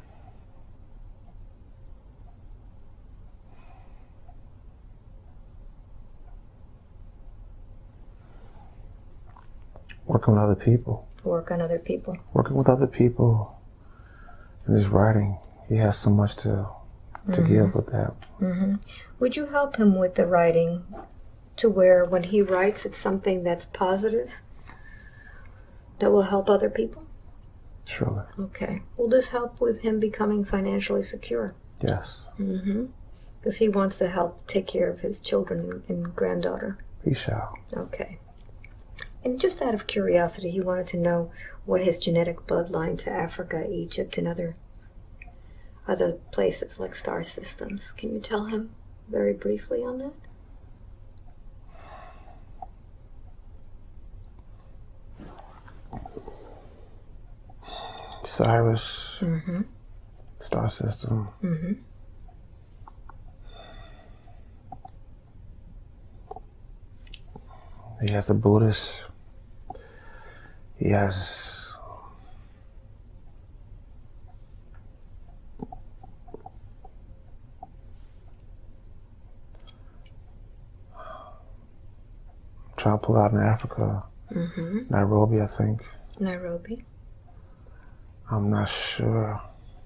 [SPEAKER 2] Working with other people.
[SPEAKER 1] Work on other people.
[SPEAKER 2] Working with other people in his writing. He has so much to give with that.
[SPEAKER 1] Would you help him with the writing to where when he writes it's something that's positive, that will help other people?
[SPEAKER 2] Surely.
[SPEAKER 1] Okay. Will this help with him becoming financially secure?
[SPEAKER 2] Yes.
[SPEAKER 1] Because he wants to help take care of his children and granddaughter.
[SPEAKER 2] He shall.
[SPEAKER 1] Okay. And just out of curiosity, he wanted to know what his genetic bloodline to Africa, Egypt, and other places like star systems. Can you tell him very briefly on that?
[SPEAKER 2] Cyrus, star system. He has a Buddhist. He has trying to pull out in Africa. Nairobi, I think.
[SPEAKER 1] Nairobi.
[SPEAKER 2] I'm not sure.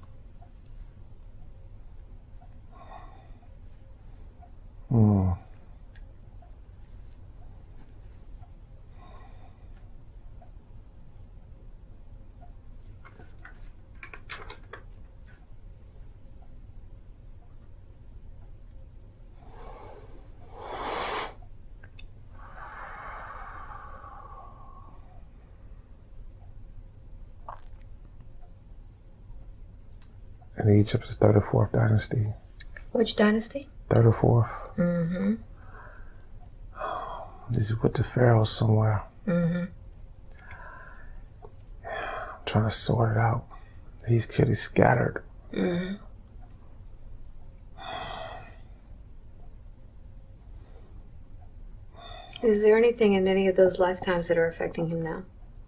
[SPEAKER 2] In Egypt, it's 3rd or 4th dynasty.
[SPEAKER 1] Which dynasty?
[SPEAKER 2] 3rd or 4th. This is with the pharaohs somewhere. I'm trying to sort it out. These kids are scattered.
[SPEAKER 1] Is there anything in any of those lifetimes that are affecting him now?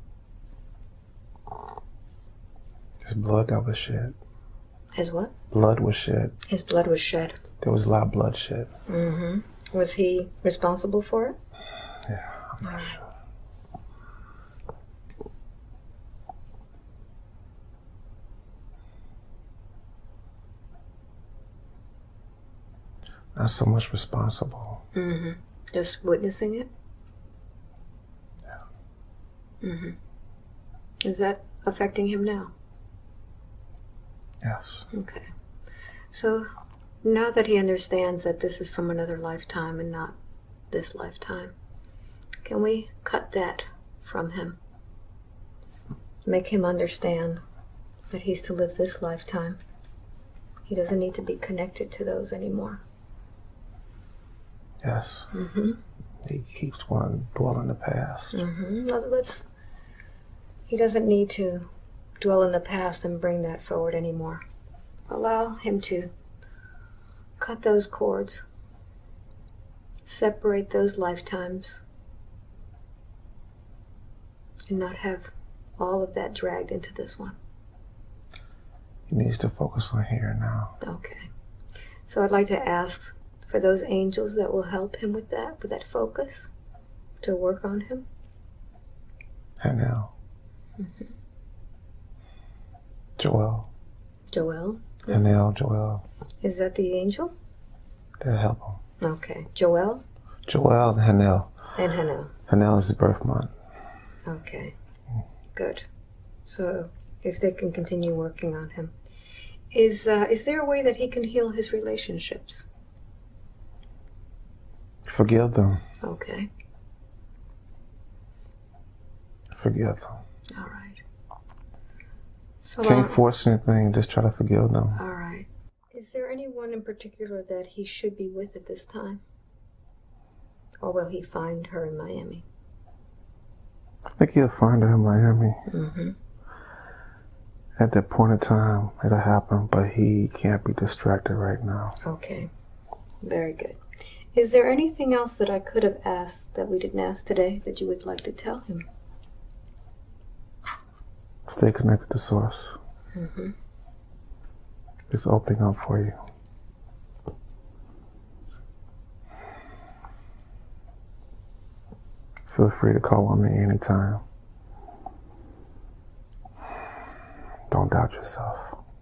[SPEAKER 2] His blood that was shed.
[SPEAKER 1] His what?
[SPEAKER 2] Blood was shed.
[SPEAKER 1] His blood was shed.
[SPEAKER 2] There was a lot of blood shed.
[SPEAKER 1] Was he responsible for it?
[SPEAKER 2] Yeah, I'm not sure. Not so much responsible.
[SPEAKER 1] Just witnessing it?
[SPEAKER 2] Yeah.
[SPEAKER 1] Is that affecting him now?
[SPEAKER 2] Yes.
[SPEAKER 1] Okay. So now that he understands that this is from another lifetime and not this lifetime, can we cut that from him? Make him understand that he's to live this lifetime. He doesn't need to be connected to those anymore.
[SPEAKER 2] Yes. He keeps wanting to dwell in the past.
[SPEAKER 1] He doesn't need to dwell in the past and bring that forward anymore. Allow him to cut those cords, separate those lifetimes, and not have all of that dragged into this one.
[SPEAKER 2] He needs to focus on here and now.
[SPEAKER 1] Okay. So I'd like to ask for those angels that will help him with that focus, to work on him.
[SPEAKER 2] And now. Joel.
[SPEAKER 1] Joel?
[SPEAKER 2] And now Joel.
[SPEAKER 1] Is that the angel?
[SPEAKER 2] That'll help him.
[SPEAKER 1] Okay. Joel?
[SPEAKER 2] Joel and Hanel.
[SPEAKER 1] And Hanel.
[SPEAKER 2] Hanel is his birth month.
[SPEAKER 1] Okay. Good. So if they can continue working on him. Is there a way that he can heal his relationships?
[SPEAKER 2] Forgive them.
[SPEAKER 1] Okay.
[SPEAKER 2] Forgive them.
[SPEAKER 1] All right. So
[SPEAKER 2] Can't force anything, just try to forgive them.
[SPEAKER 1] All right. Is there anyone in particular that he should be with at this time? Or will he find her in Miami?
[SPEAKER 2] I think he'll find her in Miami.
[SPEAKER 1] Mm-hmm.
[SPEAKER 2] At that point in time, it'll happen, but he can't be distracted right now.
[SPEAKER 1] Okay. Very good. Is there anything else that I could have asked that we didn't ask today that you would like to tell him?
[SPEAKER 2] Stay connected to Source.
[SPEAKER 1] Mm-hmm.
[SPEAKER 2] It's opening up for you. Feel free to call on me anytime. Don't doubt yourself.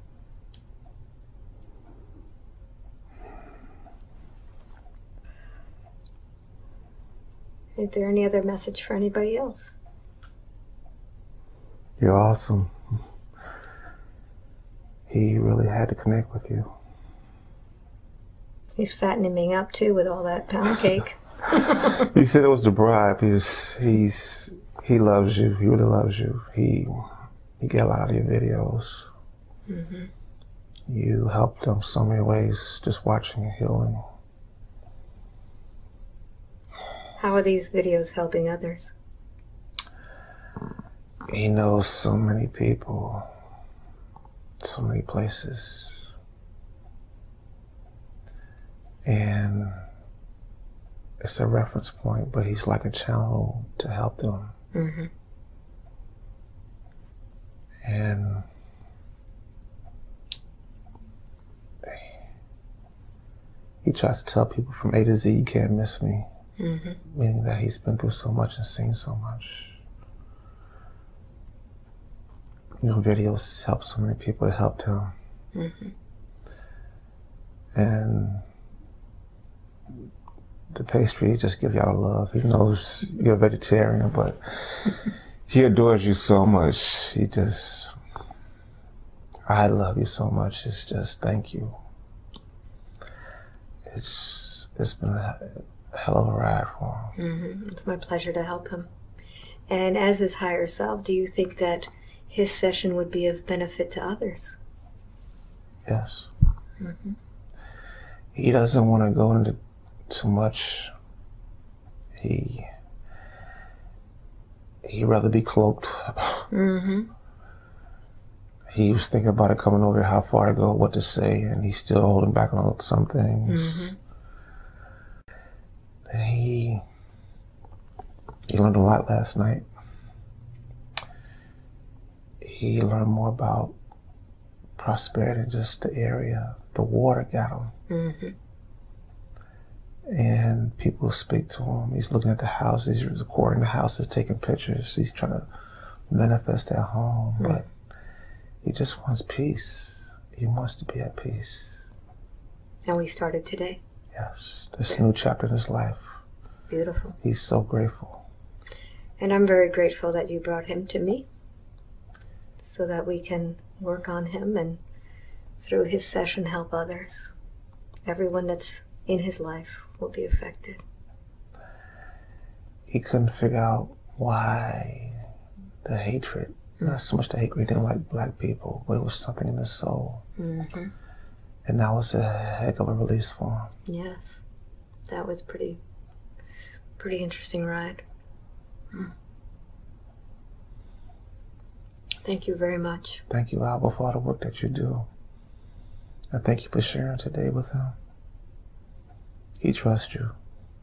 [SPEAKER 1] Is there any other message for anybody else?
[SPEAKER 2] You're awesome. He really had to connect with you.
[SPEAKER 1] He's fattening me up too with all that pound cake.
[SPEAKER 2] You said it was the bribe. He loves you. He really loves you. He get a lot out of your videos.
[SPEAKER 1] Mm-hmm.
[SPEAKER 2] You helped him so many ways, just watching and healing.
[SPEAKER 1] How are these videos helping others?
[SPEAKER 2] He knows so many people, so many places. And it's a reference point, but he's like a channel to help them.
[SPEAKER 1] Mm-hmm.
[SPEAKER 2] And he tries to tell people from A to Z, you can't miss me.
[SPEAKER 1] Mm-hmm.
[SPEAKER 2] Meaning that he's been through so much and seen so much. You know, videos help so many people. It helped him.
[SPEAKER 1] Mm-hmm.
[SPEAKER 2] And the pastry just gives y'all love. He knows you're a vegetarian, but he adores you so much. I love you so much. It's just, thank you. It's been a hell of a ride for him.
[SPEAKER 1] Mm-hmm. It's my pleasure to help him. And as his higher self, do you think that his session would be of benefit to others?
[SPEAKER 2] Yes.
[SPEAKER 1] Mm-hmm.
[SPEAKER 2] He doesn't want to go into too much. He'd rather be cloaked.
[SPEAKER 1] Mm-hmm.
[SPEAKER 2] He was thinking about it coming over here, how far to go, what to say, and he's still holding back on some things.
[SPEAKER 1] Mm-hmm.
[SPEAKER 2] He learned a lot last night. He learned more about prosperity in just the area. The water got him.
[SPEAKER 1] Mm-hmm.
[SPEAKER 2] And people speak to him. He's looking at the houses, he's recording the houses, taking pictures. He's trying to manifest that home, but he just wants peace. He wants to be at peace.
[SPEAKER 1] And we started today.
[SPEAKER 2] Yes, this new chapter in his life.
[SPEAKER 1] Beautiful.
[SPEAKER 2] He's so grateful.
[SPEAKER 1] And I'm very grateful that you brought him to me so that we can work on him and through his session help others. Everyone that's in his life will be affected.
[SPEAKER 2] He couldn't figure out why the hatred, not so much the hatred, he didn't like black people, but it was something in his soul.
[SPEAKER 1] Mm-hmm.
[SPEAKER 2] And that was a heck of a release for him.
[SPEAKER 1] Yes, that was pretty interesting ride. Thank you very much.
[SPEAKER 2] Thank you, Alba, for all the work that you do. And thank you for sharing today with him. He trusts you.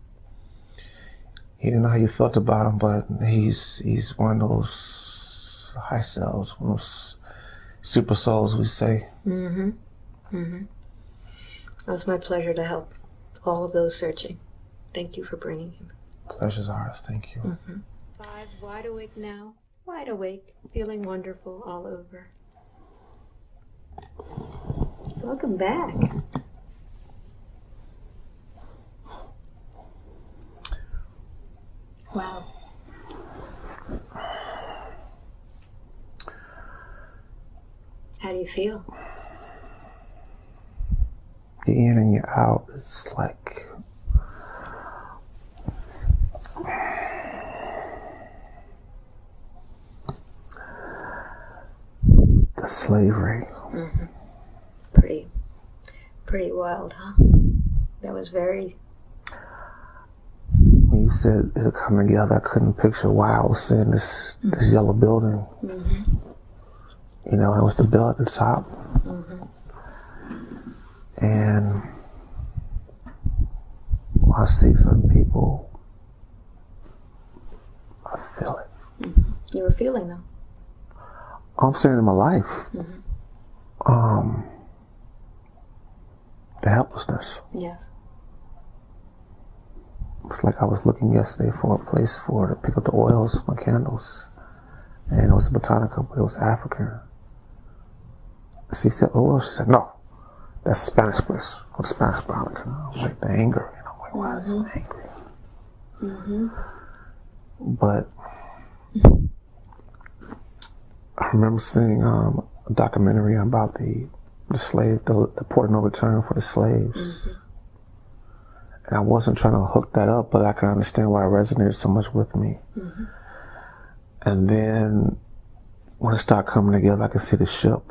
[SPEAKER 2] He didn't know how you felt about him, but he's one of those high selves, one of those super souls, we say.
[SPEAKER 1] It was my pleasure to help all of those searching. Thank you for bringing him.
[SPEAKER 2] Pleasure's ours. Thank you.
[SPEAKER 1] 5, wide awake now. Wide awake, feeling wonderful all over. Welcome back. Wow. How do you feel?
[SPEAKER 2] You're in and you're out. It's like the slavery.
[SPEAKER 1] Pretty wild, huh? That was very...
[SPEAKER 2] When you said it'll come together, I couldn't picture why I was seeing this yellow building. You know, it was the bill at the top. And when I see certain people, I feel it.
[SPEAKER 1] You were feeling them.
[SPEAKER 2] I'm saying in my life, the helplessness.
[SPEAKER 1] Yeah.
[SPEAKER 2] It's like I was looking yesterday for a place to pick up the oils, my candles. And it was a botanica, but it was African. She said, oil? She said, no. That's Spanish place, or the Spanish botanica. I'm like, the anger. And I'm like, why is it angry? But I remember seeing a documentary about the port of no return for the slaves. And I wasn't trying to hook that up, but I can understand why it resonated so much with me. And then when it started coming together, I could see the ship.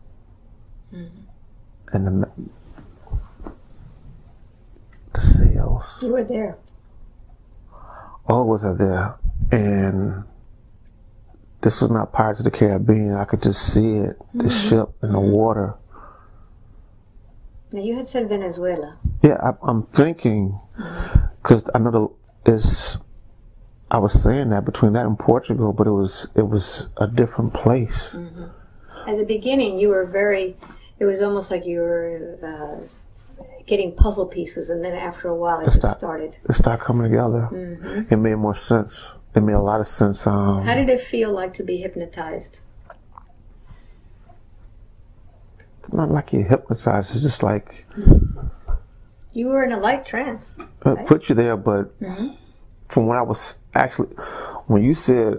[SPEAKER 2] And the sails.
[SPEAKER 1] You were there.
[SPEAKER 2] Oh, was I there? And this was not Pirates of the Caribbean. I could just see it, the ship in the water.
[SPEAKER 1] Now, you had said Venezuela.
[SPEAKER 2] Yeah, I'm thinking, because I know I was saying that between that and Portugal, but it was a different place.
[SPEAKER 1] At the beginning, you were it was almost like you were getting puzzle pieces, and then after a while, it started.
[SPEAKER 2] It started coming together. It made more sense. It made a lot of sense.
[SPEAKER 1] How did it feel like to be hypnotized?
[SPEAKER 2] Not like you're hypnotized. It's just like...
[SPEAKER 1] You were in a light trance.
[SPEAKER 2] Right? Put you there, but from when I was actually... When you said...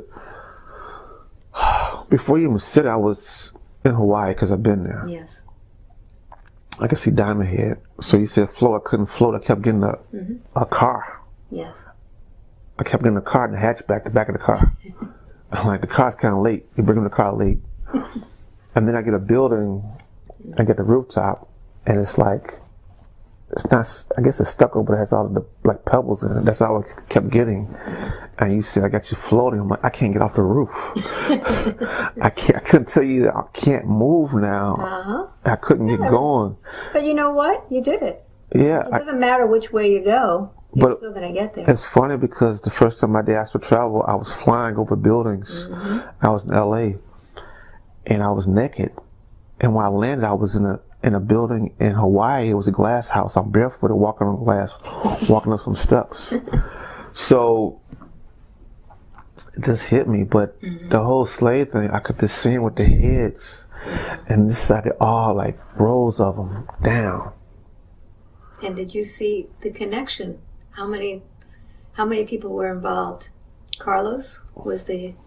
[SPEAKER 2] Before you even said it, I was in Hawaii because I've been there.
[SPEAKER 1] Yes.
[SPEAKER 2] I could see Diamond Head. So you said float. I couldn't float. I kept getting a car.
[SPEAKER 1] Yes.
[SPEAKER 2] I kept getting a car in the hatchback, the back of the car. I'm like, the car's kind of late. You bring the car late. And then I get a building, I get the rooftop, and it's like, it's not, I guess it's stucco, but it has all of the like pebbles in it. That's all I kept getting. And you said, I got you floating. I'm like, I can't get off the roof. I couldn't tell you that I can't move now. I couldn't get going.
[SPEAKER 1] But you know what? You did it.
[SPEAKER 2] Yeah.
[SPEAKER 1] It doesn't matter which way you go. You're still going to get there.
[SPEAKER 2] It's funny because the first time I did astral travel, I was flying over buildings. I was in LA and I was naked. And when I landed, I was in a building in Hawaii. It was a glass house. I'm barefooted walking on glass, walking up some steps. So it just hit me. But the whole slave thing, I could just see with the heads. And this side, all like rows of them down.
[SPEAKER 1] And did you see the connection? How many people were involved? Carlos was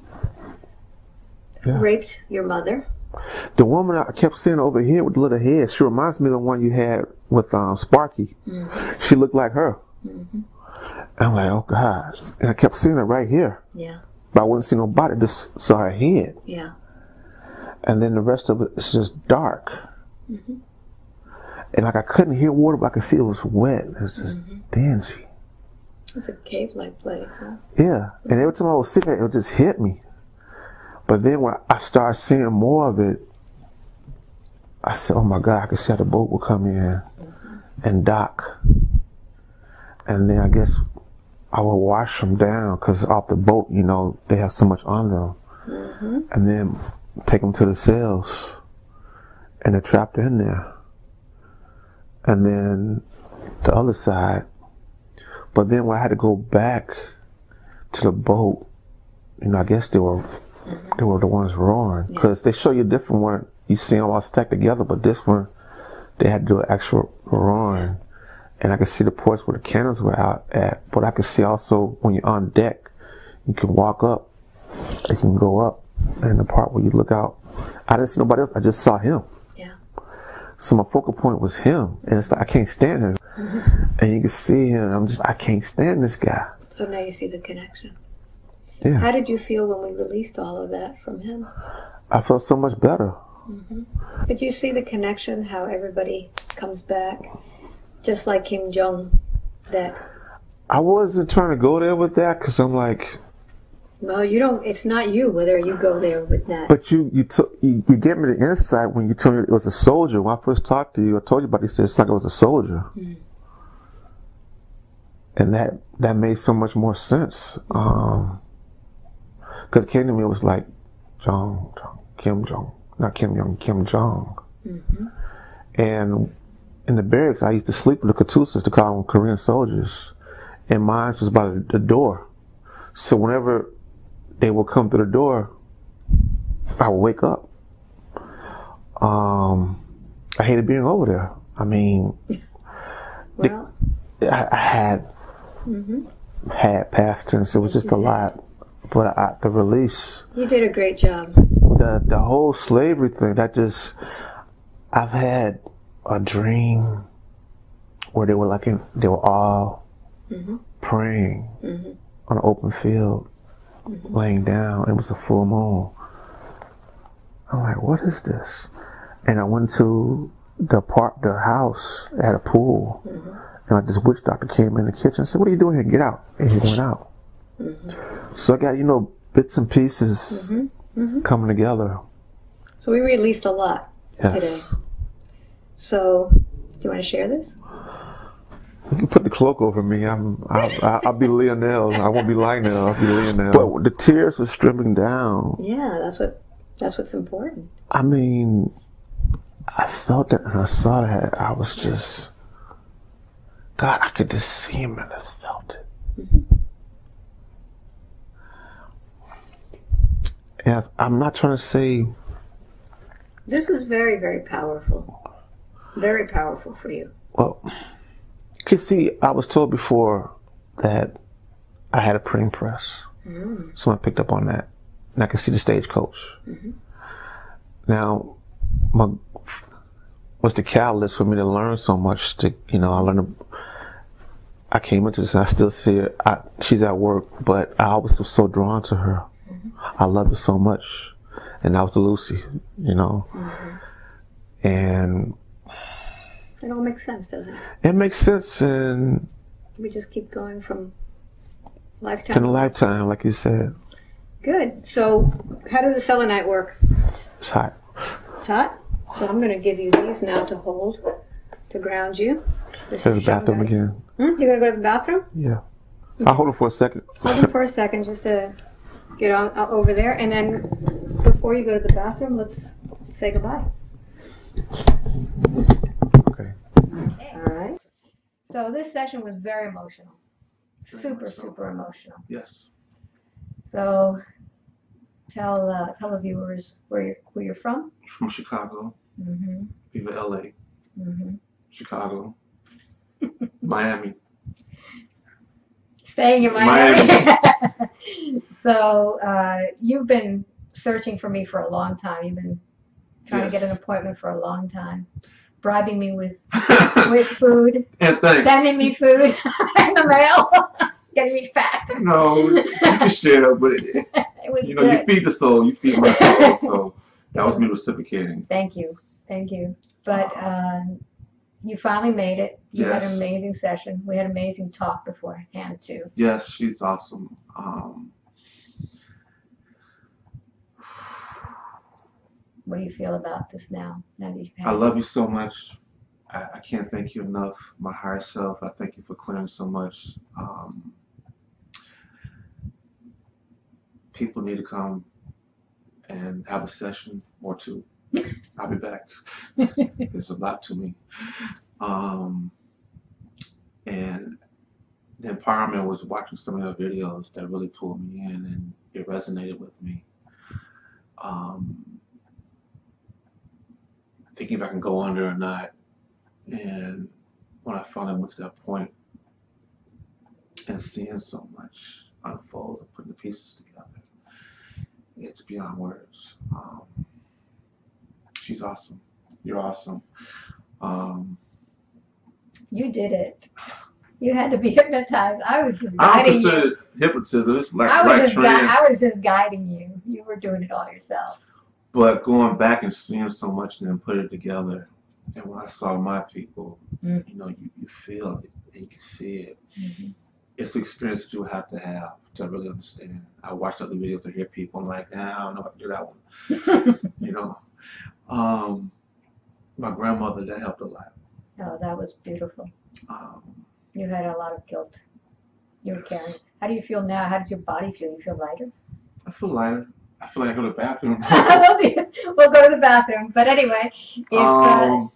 [SPEAKER 1] raped your mother.
[SPEAKER 2] The woman I kept seeing over here with the little head, she reminds me of the one you had with Sparky. She looked like her. I'm like, oh God. And I kept seeing her right here.
[SPEAKER 1] Yeah.
[SPEAKER 2] But I wouldn't see nobody, just saw her head.
[SPEAKER 1] Yeah.
[SPEAKER 2] And then the rest of it is just dark. And like I couldn't hear water, but I could see it was wet. It was just dingy.
[SPEAKER 1] It's a cave-like place, huh?
[SPEAKER 2] Yeah. And every time I was seeing it, it would just hit me. But then when I started seeing more of it, I said, oh my God, I could see how the boat would come in and dock. And then I guess I would wash them down, because off the boat, you know, they have so much on them. And then take them to the cells, and they're trapped in there. And then the other side. But then when I had to go back to the boat, you know, I guess they were the ones roaring, because they show you a different one. You see them all stacked together, but this one, they had to do an actual roaring. And I could see the ports where the candles were out at, but I could see also when you're on deck, you can walk up, you can go up, and the part where you look out, I didn't see nobody else, I just saw him. Yeah. So my focal point was him, and it's like, I can't stand him. And you can see him, I can't stand this guy.
[SPEAKER 1] So now you see the connection.
[SPEAKER 2] Yeah.
[SPEAKER 1] How did you feel when we released all of that from him?
[SPEAKER 2] I felt so much better.
[SPEAKER 1] But you see the connection, how everybody comes back, just like Kim Jong, that...
[SPEAKER 2] I wasn't trying to go there with that, because I'm like...
[SPEAKER 1] Well, you don't, it's not you whether you go there with that.
[SPEAKER 2] But you gave me the insight when you told me it was a soldier. When I first talked to you, I told you about it, you said it's like it was a soldier. And that made so much more sense. Because it came to me, it was like, Kim Jong. Not Kim Jong, Kim Jong. And in the barracks, I used to sleep with the Katusas, to call them Korean soldiers. And mine was by the door. So whenever they would come through the door, I would wake up. I hated being over there. I mean,
[SPEAKER 1] well,
[SPEAKER 2] I had past tense. It was just a lot. But the release. You
[SPEAKER 1] did a great job.
[SPEAKER 2] The whole slavery thing, I've had a dream where they were all praying on an open field, laying down. It was a full moon. I'm like, what is this? And I went to the house, it had a pool. And like this witch doctor came in the kitchen and said, what are you doing here? Get out. And he went out. So I got, bits and pieces coming together.
[SPEAKER 1] So we released a lot today. So, do you want to share this?
[SPEAKER 2] You can put the cloak over me. I'll be Lionel. I won't be Lionel. I'll be Lionel. But the tears were streaming down.
[SPEAKER 1] Yeah, that's what's important.
[SPEAKER 2] I mean, I felt that and I saw that. I was just, God, I could just see him and I just felt it. And I'm not trying to say.
[SPEAKER 1] This was very, very powerful. Very powerful for you.
[SPEAKER 2] Well, you see, I was told before that I had a printing press. Someone picked up on that. And I could see the stagecoach. Now, what's the catalyst for me to learn so much? I came into this and I still see her. She's at work, but I always was so drawn to her. I loved her so much. And that was Lucy, And
[SPEAKER 1] it all makes sense, doesn't it?
[SPEAKER 2] It makes sense, and
[SPEAKER 1] we just keep going from lifetime
[SPEAKER 2] to lifetime, like you said.
[SPEAKER 1] Good. So, how does the selenite work?
[SPEAKER 2] It's hot.
[SPEAKER 1] It's hot? So I'm going to give you these now to hold, to ground you.
[SPEAKER 2] This is the bathroom again.
[SPEAKER 1] You're going to go to the bathroom?
[SPEAKER 2] Yeah. I'll hold it for a second.
[SPEAKER 1] Hold it for a second just to get on over there. And then before you go to the bathroom, let's say goodbye.
[SPEAKER 2] Okay.
[SPEAKER 1] All right. So this session was very emotional. Super emotional.
[SPEAKER 2] Yes.
[SPEAKER 1] So tell the viewers where you're from.
[SPEAKER 2] From Chicago. Viva LA. Chicago. Miami.
[SPEAKER 1] Staying in Miami. So you've been searching for me for a long time. You've been trying to get an appointment for a long time. Bribing me with food.
[SPEAKER 2] And thanks.
[SPEAKER 1] Sending me food in the mail. Getting me fat.
[SPEAKER 2] No, you can share, but it was good. You feed the soul, you feed my soul, so that was me reciprocating.
[SPEAKER 1] Thank you. But you finally made it. You had an amazing session. We had an amazing talk beforehand too.
[SPEAKER 2] Yes, she's awesome.
[SPEAKER 1] What do you feel about this now? Now that you've had
[SPEAKER 2] I love you so much. I can't thank you enough. My higher self, I thank you for clearing so much. People need to come and have a session or two. I'll be back. It's a lot to me. And the empowerment was watching some of your videos that really pulled me in, and it resonated with me. Thinking if I can go under or not. And when I finally went to that point and seeing so much unfold and putting the pieces together, it's beyond words. She's awesome. You're awesome.
[SPEAKER 1] You did it. You had to be hypnotized. I was just guiding
[SPEAKER 2] I don't consider
[SPEAKER 1] you.
[SPEAKER 2] it hypnotism. It's like
[SPEAKER 1] I was
[SPEAKER 2] trance.
[SPEAKER 1] just guiding you. You were doing it all yourself.
[SPEAKER 2] But going back and seeing so much and then put it together, and when I saw my people, you know, you feel it and you can see it. It's an experience that you have to really understand. I watched other videos and hear people, I'm like, nah, I don't know how to do that one. You know, my grandmother, that helped a lot.
[SPEAKER 1] Oh, that was beautiful. You had a lot of guilt you were carrying. How do you feel now? How does your body feel? You feel lighter?
[SPEAKER 2] I feel lighter. I feel like I go to the bathroom.
[SPEAKER 1] We'll go to the bathroom. But anyway,
[SPEAKER 2] it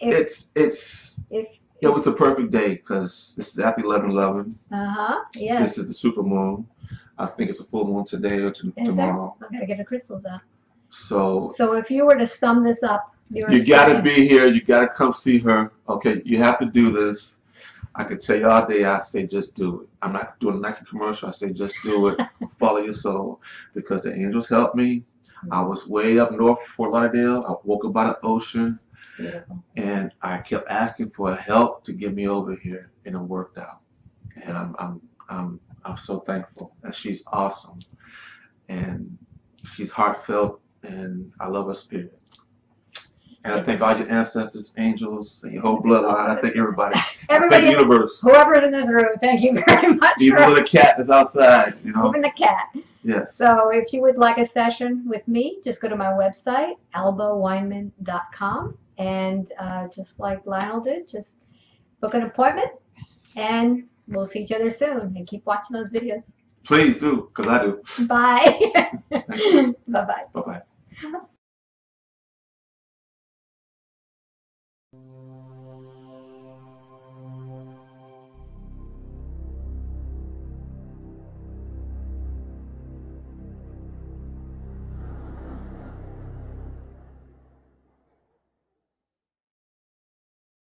[SPEAKER 2] was a perfect day because this is after 11/11.
[SPEAKER 1] Yeah.
[SPEAKER 2] This is the super moon. I think it's a full moon today or tomorrow.
[SPEAKER 1] I gotta get the crystals out.
[SPEAKER 2] So
[SPEAKER 1] if you were to sum this up,
[SPEAKER 2] you gotta be here. You gotta come see her. Okay, you have to do this. I could tell you all day. I say just do it. I'm not doing a Nike commercial. I say just do it. Follow your soul, because the angels helped me. I was way up north, Fort Lauderdale. I woke up by the ocean.
[SPEAKER 1] Beautiful.
[SPEAKER 2] And I kept asking for help to get me over here, and it worked out. And I'm so thankful. And she's awesome, and she's heartfelt, and I love her spirit. And I thank all your ancestors, angels, and your whole bloodline. I thank everybody.
[SPEAKER 1] Everybody,
[SPEAKER 2] I thank the universe.
[SPEAKER 1] Whoever's in this room, thank you very much.
[SPEAKER 2] Even the cat that's outside, you know.
[SPEAKER 1] Even the cat.
[SPEAKER 2] Yes.
[SPEAKER 1] So if you would like a session with me, just go to my website, albaweinman.com, and just like Lionel did, just book an appointment, and we'll see each other soon. And keep watching those videos.
[SPEAKER 2] Please do, because I do.
[SPEAKER 1] Bye. Bye-bye.
[SPEAKER 2] Bye-bye.